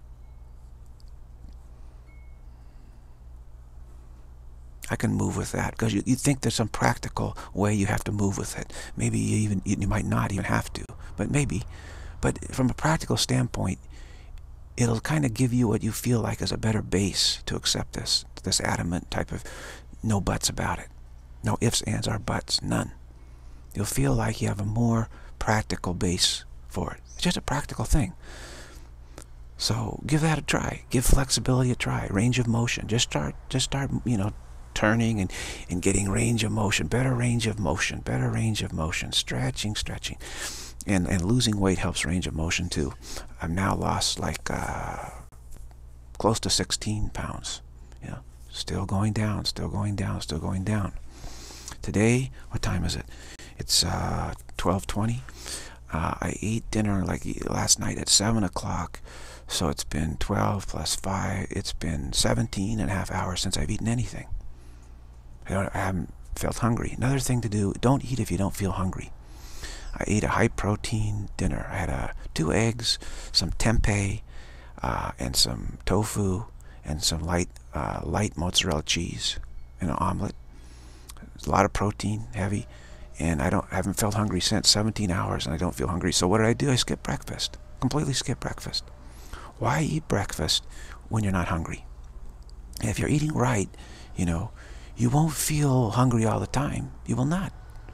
I can move with that, because you, you think there's some practical way you have to move with it. Maybe you even you might not even have to, but maybe. But from a practical standpoint, it'll kind of give you what you feel like is a better base to accept this, this adamant type of no buts about it. No ifs, ands, or buts, none. You'll feel like you have a more practical base for it. It's just a practical thing. So give that a try. Give flexibility a try. Range of motion. Just start, just start, you know, turning and, and getting range of motion, better range of motion, better range of motion, stretching, stretching. And, and losing weight helps range of motion too. I've now lost like uh, close to sixteen pounds. You know, still going down, still going down, still going down. Today, what time is it? It's uh, twelve twenty. Uh, I ate dinner like last night at seven o'clock, so it's been twelve plus five. It's been seventeen and a half hours since I've eaten anything. I, don't, I haven't felt hungry. Another thing to do, don't eat if you don't feel hungry. I ate a high-protein dinner. I had uh, two eggs, some tempeh, uh, and some tofu, and some light, uh, light mozzarella cheese, and an omelet. It's a lot of protein, heavy. And I don't I haven't felt hungry since. seventeen hours, and I don't feel hungry. So what did I do? I skipped breakfast. Completely skipped breakfast. Why eat breakfast when you're not hungry? And if you're eating right, you know, you won't feel hungry all the time. You will not.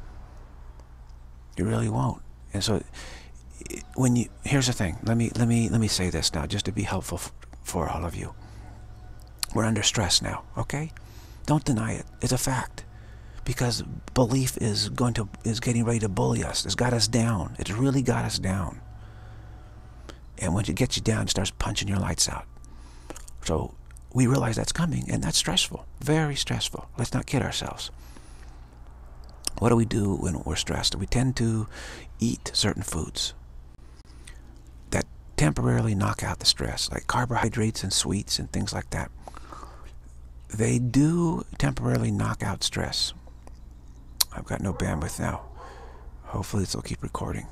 You really won't. And so, when you here's the thing. Let me let me let me say this now, just to be helpful for all of you. We're under stress now. Okay? Don't deny it. It's a fact. Because belief is going to is getting ready to bully us. It's got us down. It's really got us down. And when it gets you down, it starts punching your lights out. So we realize that's coming, and that's stressful. Very stressful. Let's not kid ourselves. What do we do when we're stressed? We tend to eat certain foods that temporarily knock out the stress, like carbohydrates and sweets and things like that. They do temporarily knock out stress. I've got no bandwidth now. Hopefully this will keep recording.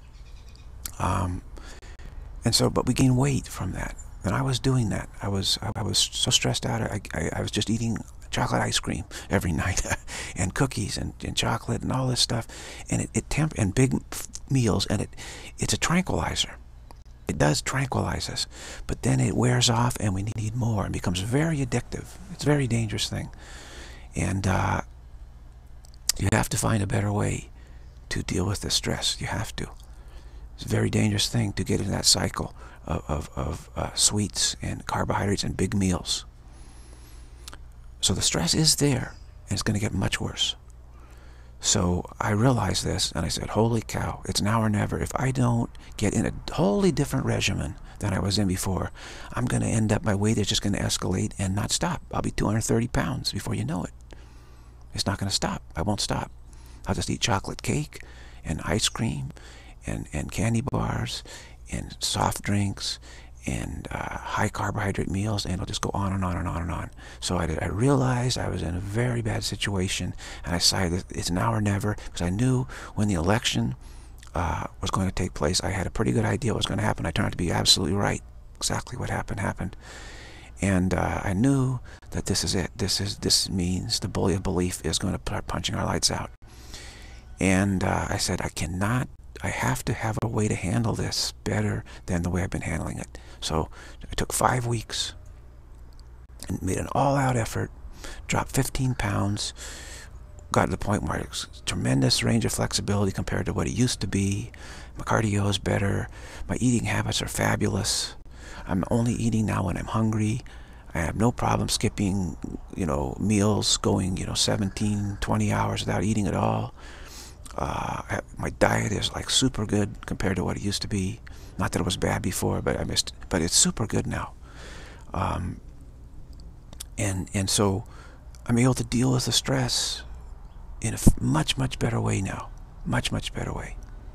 Um, and so, but we gain weight from that. And I was doing that. I was I was so stressed out. I, I, I was just eating chocolate ice cream every night, and cookies and, and chocolate and all this stuff. And it, it temp and big meals, and it it's a tranquilizer. It does tranquilize us, but then it wears off, and we need more, and becomes very addictive. It's a very dangerous thing, and uh, you have to find a better way to deal with the stress. You have to. It's a very dangerous thing to get into that cycle of, of, of uh, sweets and carbohydrates and big meals. So the stress is there, and it's going to get much worse. So I realized this, and I said, holy cow, it's now or never. If I don't get in a wholly different regimen than I was in before, I'm going to end up, my weight is just going to escalate and not stop. I'll be two hundred thirty pounds before you know it. It's not going to stop. I won't stop. I'll just eat chocolate cake and ice cream and, and candy bars and soft drinks and uh, high carbohydrate meals, and it'll just go on and on and on and on. So I, I realized I was in a very bad situation, and I decided it's now or never, because I knew when the election uh, was going to take place, I had a pretty good idea what was going to happen. I turned out to be absolutely right. Exactly what happened happened. And uh, I knew that this is it. This is this means the bully of belief is going to start punching our lights out. And uh, I said, I cannot, I have to have a way to handle this better than the way I've been handling it. So I took five weeks and made an all-out effort, dropped fifteen pounds, got to the point where it was tremendous range of flexibility compared to what it used to be. My cardio is better. My eating habits are fabulous. I'm only eating now when I'm hungry. I have no problem skipping, you know, meals, going, you know, seventeen, twenty hours without eating at all. Uh, my diet is like super good compared to what it used to be. Not that it was bad before, but I missed. But it's super good now. Um, and and so I'm able to deal with the stress in a much much better way now. Much much better way.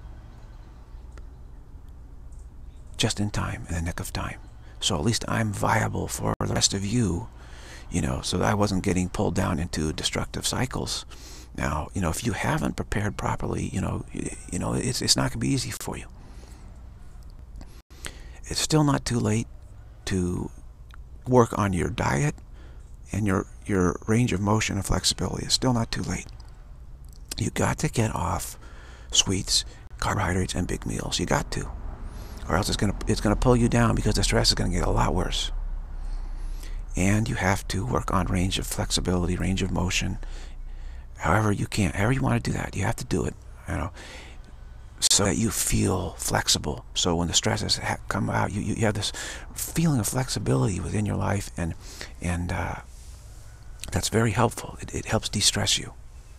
Just in time, in the nick of time. So at least I'm viable for the rest of you, you know, so that I wasn't getting pulled down into destructive cycles. Now, you know, if you haven't prepared properly, you know, you, you know, it's it's not going to be easy for you. It's still not too late to work on your diet and your your range of motion and flexibility. It's still not too late. You got to get off sweets, carbohydrates, and big meals. You got to. Or else it's gonna it's gonna pull you down, because the stress is gonna get a lot worse. And you have to work on range of flexibility, range of motion, however you can, however you want to do that. You have to do it, you know, so that you feel flexible. So when the stresses ha come out, you, you have this feeling of flexibility within your life, and and uh, that's very helpful. It, it helps de-stress you.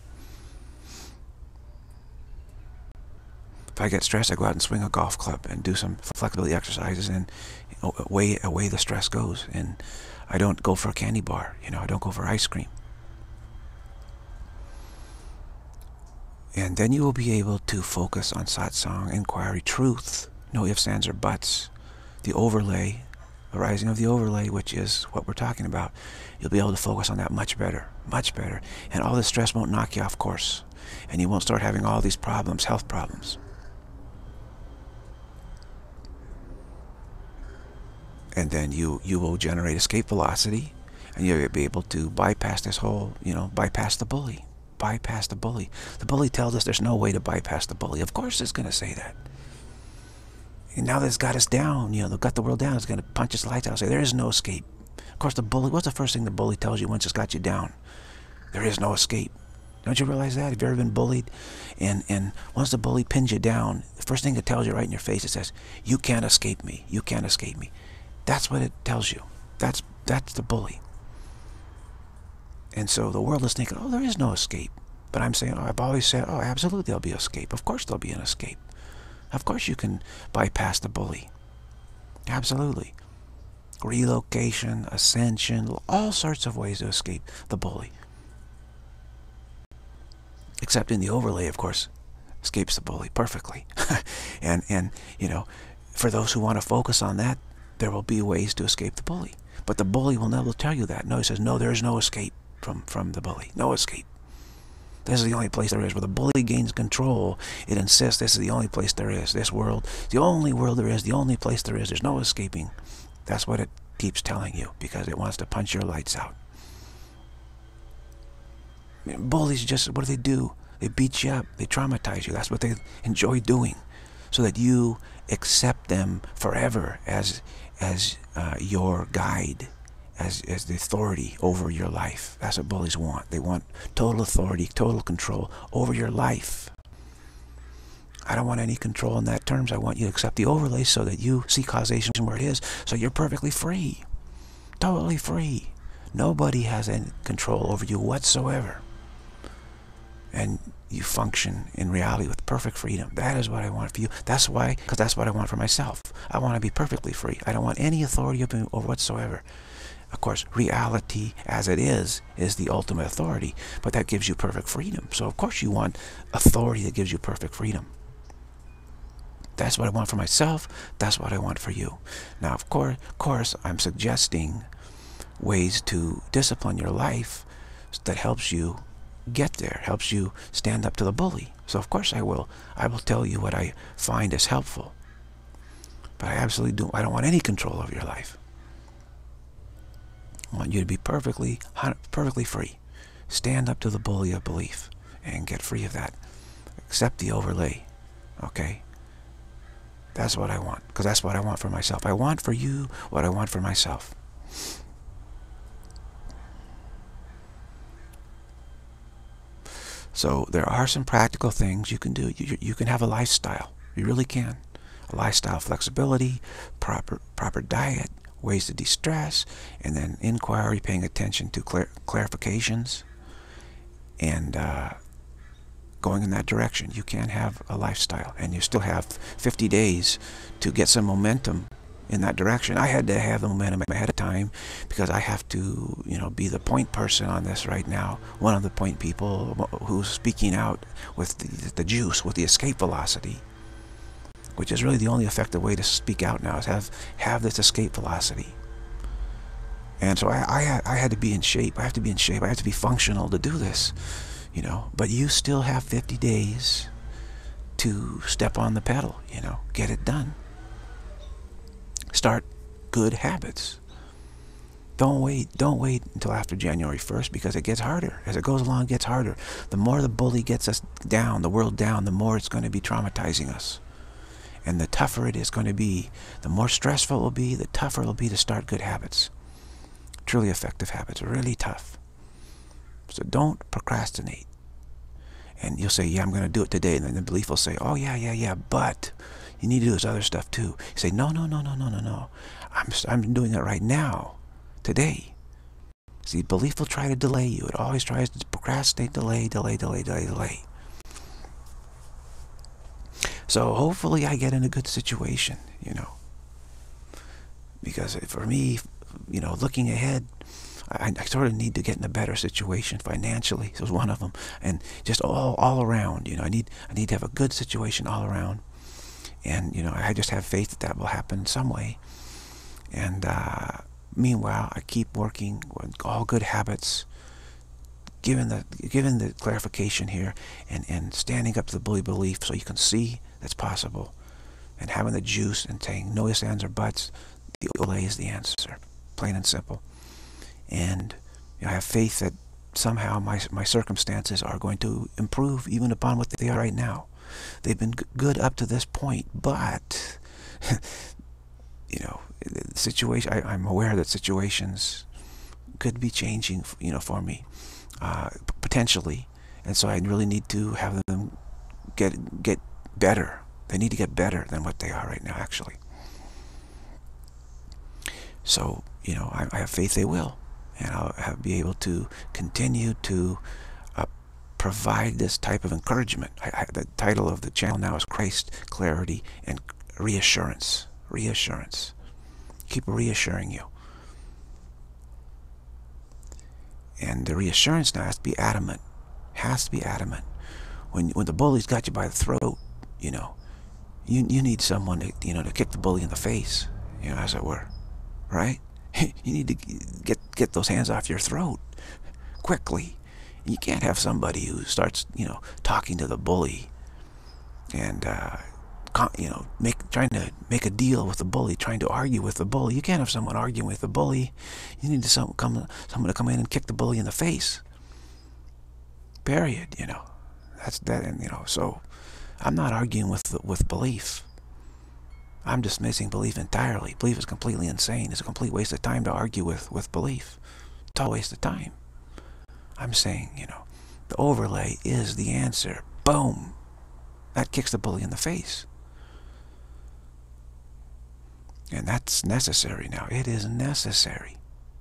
If I get stressed, I go out and swing a golf club and do some flexibility exercises, and away away the stress goes. And I don't go for a candy bar, you know, I don't go for ice cream. And then you will be able to focus on satsang, inquiry, truth, no ifs, ands, or buts, the overlay, arising of the overlay, which is what we're talking about. You'll be able to focus on that much better, much better. And all this stress won't knock you off course. And you won't start having all these problems, health problems. And then you, you will generate escape velocity, and you'll be able to bypass this whole, you know, bypass the bully. Bypass the bully. The bully tells us there's no way to bypass the bully. Of course it's going to say that. And now that it's got us down, you know, they've got the world down, it's going to punch its lights out and say, there is no escape. Of course, the bully, what's the first thing the bully tells you once it's got you down? There is no escape. Don't you realize that? Have you ever been bullied? And, and once the bully pins you down, the first thing it tells you right in your face, it says, you can't escape me. You can't escape me. That's what it tells you. That's, that's the bully. And so the world is thinking, oh, there is no escape. But I'm saying, oh, I've always said, oh, absolutely there'll be escape. Of course there'll be an escape. Of course you can bypass the bully. Absolutely. Relocation, ascension, all sorts of ways to escape the bully. Except in the overlay, of course, escapes the bully perfectly. and, and, you know, for those who want to focus on that, there will be ways to escape the bully. But the bully will never tell you that. No, he says, no, there is no escape from, from the bully. No escape. This is the only place there is. Where the bully gains control, it insists this is the only place there is. This world, the only world there is, the only place there is. There's no escaping. That's what it keeps telling you, because it wants to punch your lights out. I mean, bullies just, what do they do? They beat you up. They traumatize you. That's what they enjoy doing, so that you accept them forever as as uh, your guide, as, as the authority over your life. That's what bullies want. They want total authority, total control over your life. I don't want any control in that terms. I want you to accept the overlay so that you see causation where it is, so you're perfectly free. Totally free. Nobody has any control over you whatsoever. And you function in reality with perfect freedom. That is what I want for you. That's why, because that's what I want for myself. I want to be perfectly free. I don't want any authority over me over whatsoever. Of course, reality as it is, is the ultimate authority, but that gives you perfect freedom. So of course you want authority that gives you perfect freedom. That's what I want for myself. That's what I want for you. Now, of course, of course I'm suggesting ways to discipline your life that helps you get there, helps you stand up to the bully. So of course I will. I will tell you what I find is helpful. But I absolutely do. I don't want any control over your life. I want you to be perfectly, perfectly free. Stand up to the bully of belief and get free of that. Accept the overlay. Okay? That's what I want, because that's what I want for myself. I want for you what I want for myself. So there are some practical things you can do. You, you can have a lifestyle. You really can. A lifestyle flexibility, proper proper diet, ways to de-stress, and then inquiry, paying attention to clar clarifications, and uh, going in that direction. You can have a lifestyle, and you still have fifty days to get some momentum in that direction. I had to have the momentum ahead of time, because I have to, you know, be the point person on this right now. One of the point people who's speaking out with the, the juice, with the escape velocity, which is really the only effective way to speak out now, is have have this escape velocity. And so I, I, I had to be in shape. I have to be in shape. I have to be functional to do this, you know. But you still have fifty days to step on the pedal, you know, get it done. Start good habits. Don't wait. Don't wait until after January first, because it gets harder. As it goes along, it gets harder. The more the bully gets us down, the world down, the more it's going to be traumatizing us. And the tougher it is going to be, the more stressful it will be, the tougher it will be to start good habits. Truly effective habits. Really tough. So don't procrastinate. And you'll say, yeah, I'm going to do it today. And then the belief will say, oh, yeah, yeah, yeah, but you need to do this other stuff too. You say, no, no, no, no, no, no, no. I'm, I'm doing it right now, today. See, belief will try to delay you. It always tries to procrastinate, delay, delay, delay, delay, delay. So hopefully I get in a good situation, you know. Because for me, you know, looking ahead, I, I sort of need to get in a better situation financially. So it was one of them, and just all all around. You know, I need I need to have a good situation all around, and you know, I just have faith that that will happen in some way. And uh, meanwhile, I keep working with all good habits, given the given the clarification here, and and standing up to the bully belief, so you can see that's possible, and having the juice and saying no ifs, ands, or buts. The O L A is the answer, plain and simple. And you know, I have faith that somehow my my circumstances are going to improve even upon what they are right now. They've been good up to this point, but you know, the situation. I, I'm aware that situations could be changing, you know, for me, uh, potentially, and so I really need to have them get get better. They need to get better than what they are right now, actually. So, you know, I, I have faith they will, and I'll have, be able to continue to uh, provide this type of encouragement. I, I, the title of the channel now is Christ, Clarity, and Reassurance. Reassurance. Keep reassuring you. And the reassurance now has to be adamant. Has to be adamant. When when the bully's got you by the throat, you know, you you need someone to, you know, to kick the bully in the face, you know, as it were. Right? You need to get get those hands off your throat quickly. You can't have somebody who starts, you know, talking to the bully and uh, you know, make trying to make a deal with the bully, trying to argue with the bully. You can't have someone arguing with the bully. You need to some come someone to come in and kick the bully in the face. Period. You know, that's that. And you know, so I'm not arguing with with belief. I'm dismissing belief entirely. Belief is completely insane. It's a complete waste of time to argue with, with belief. It's all a waste of time. I'm saying, you know, the overlay is the answer. Boom! That kicks the bully in the face. And that's necessary now. It is necessary.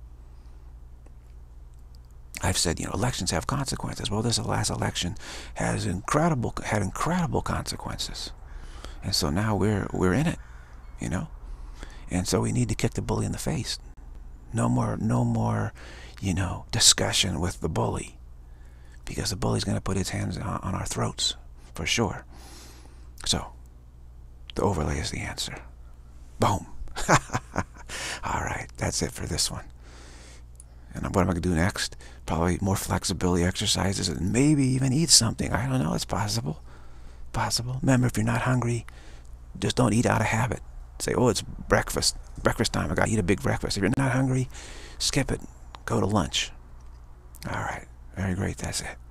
I've said, you know, elections have consequences. Well, this last election has incredible, had incredible consequences. And so now we're, we're in it. You know, and so we need to kick the bully in the face. No more, no more, you know, discussion with the bully, because the bully's going to put his hands on, on our throats for sure. So, the overlay is the answer. Boom. All right, that's it for this one. And what am I going to do next? Probably more flexibility exercises, and maybe even eat something. I don't know. It's possible. Possible. Remember, if you're not hungry, just don't eat out of habit. Say, oh, it's breakfast. Breakfast time. I got to eat a big breakfast. If you're not hungry, skip it. Go to lunch. All right. Very great. That's it.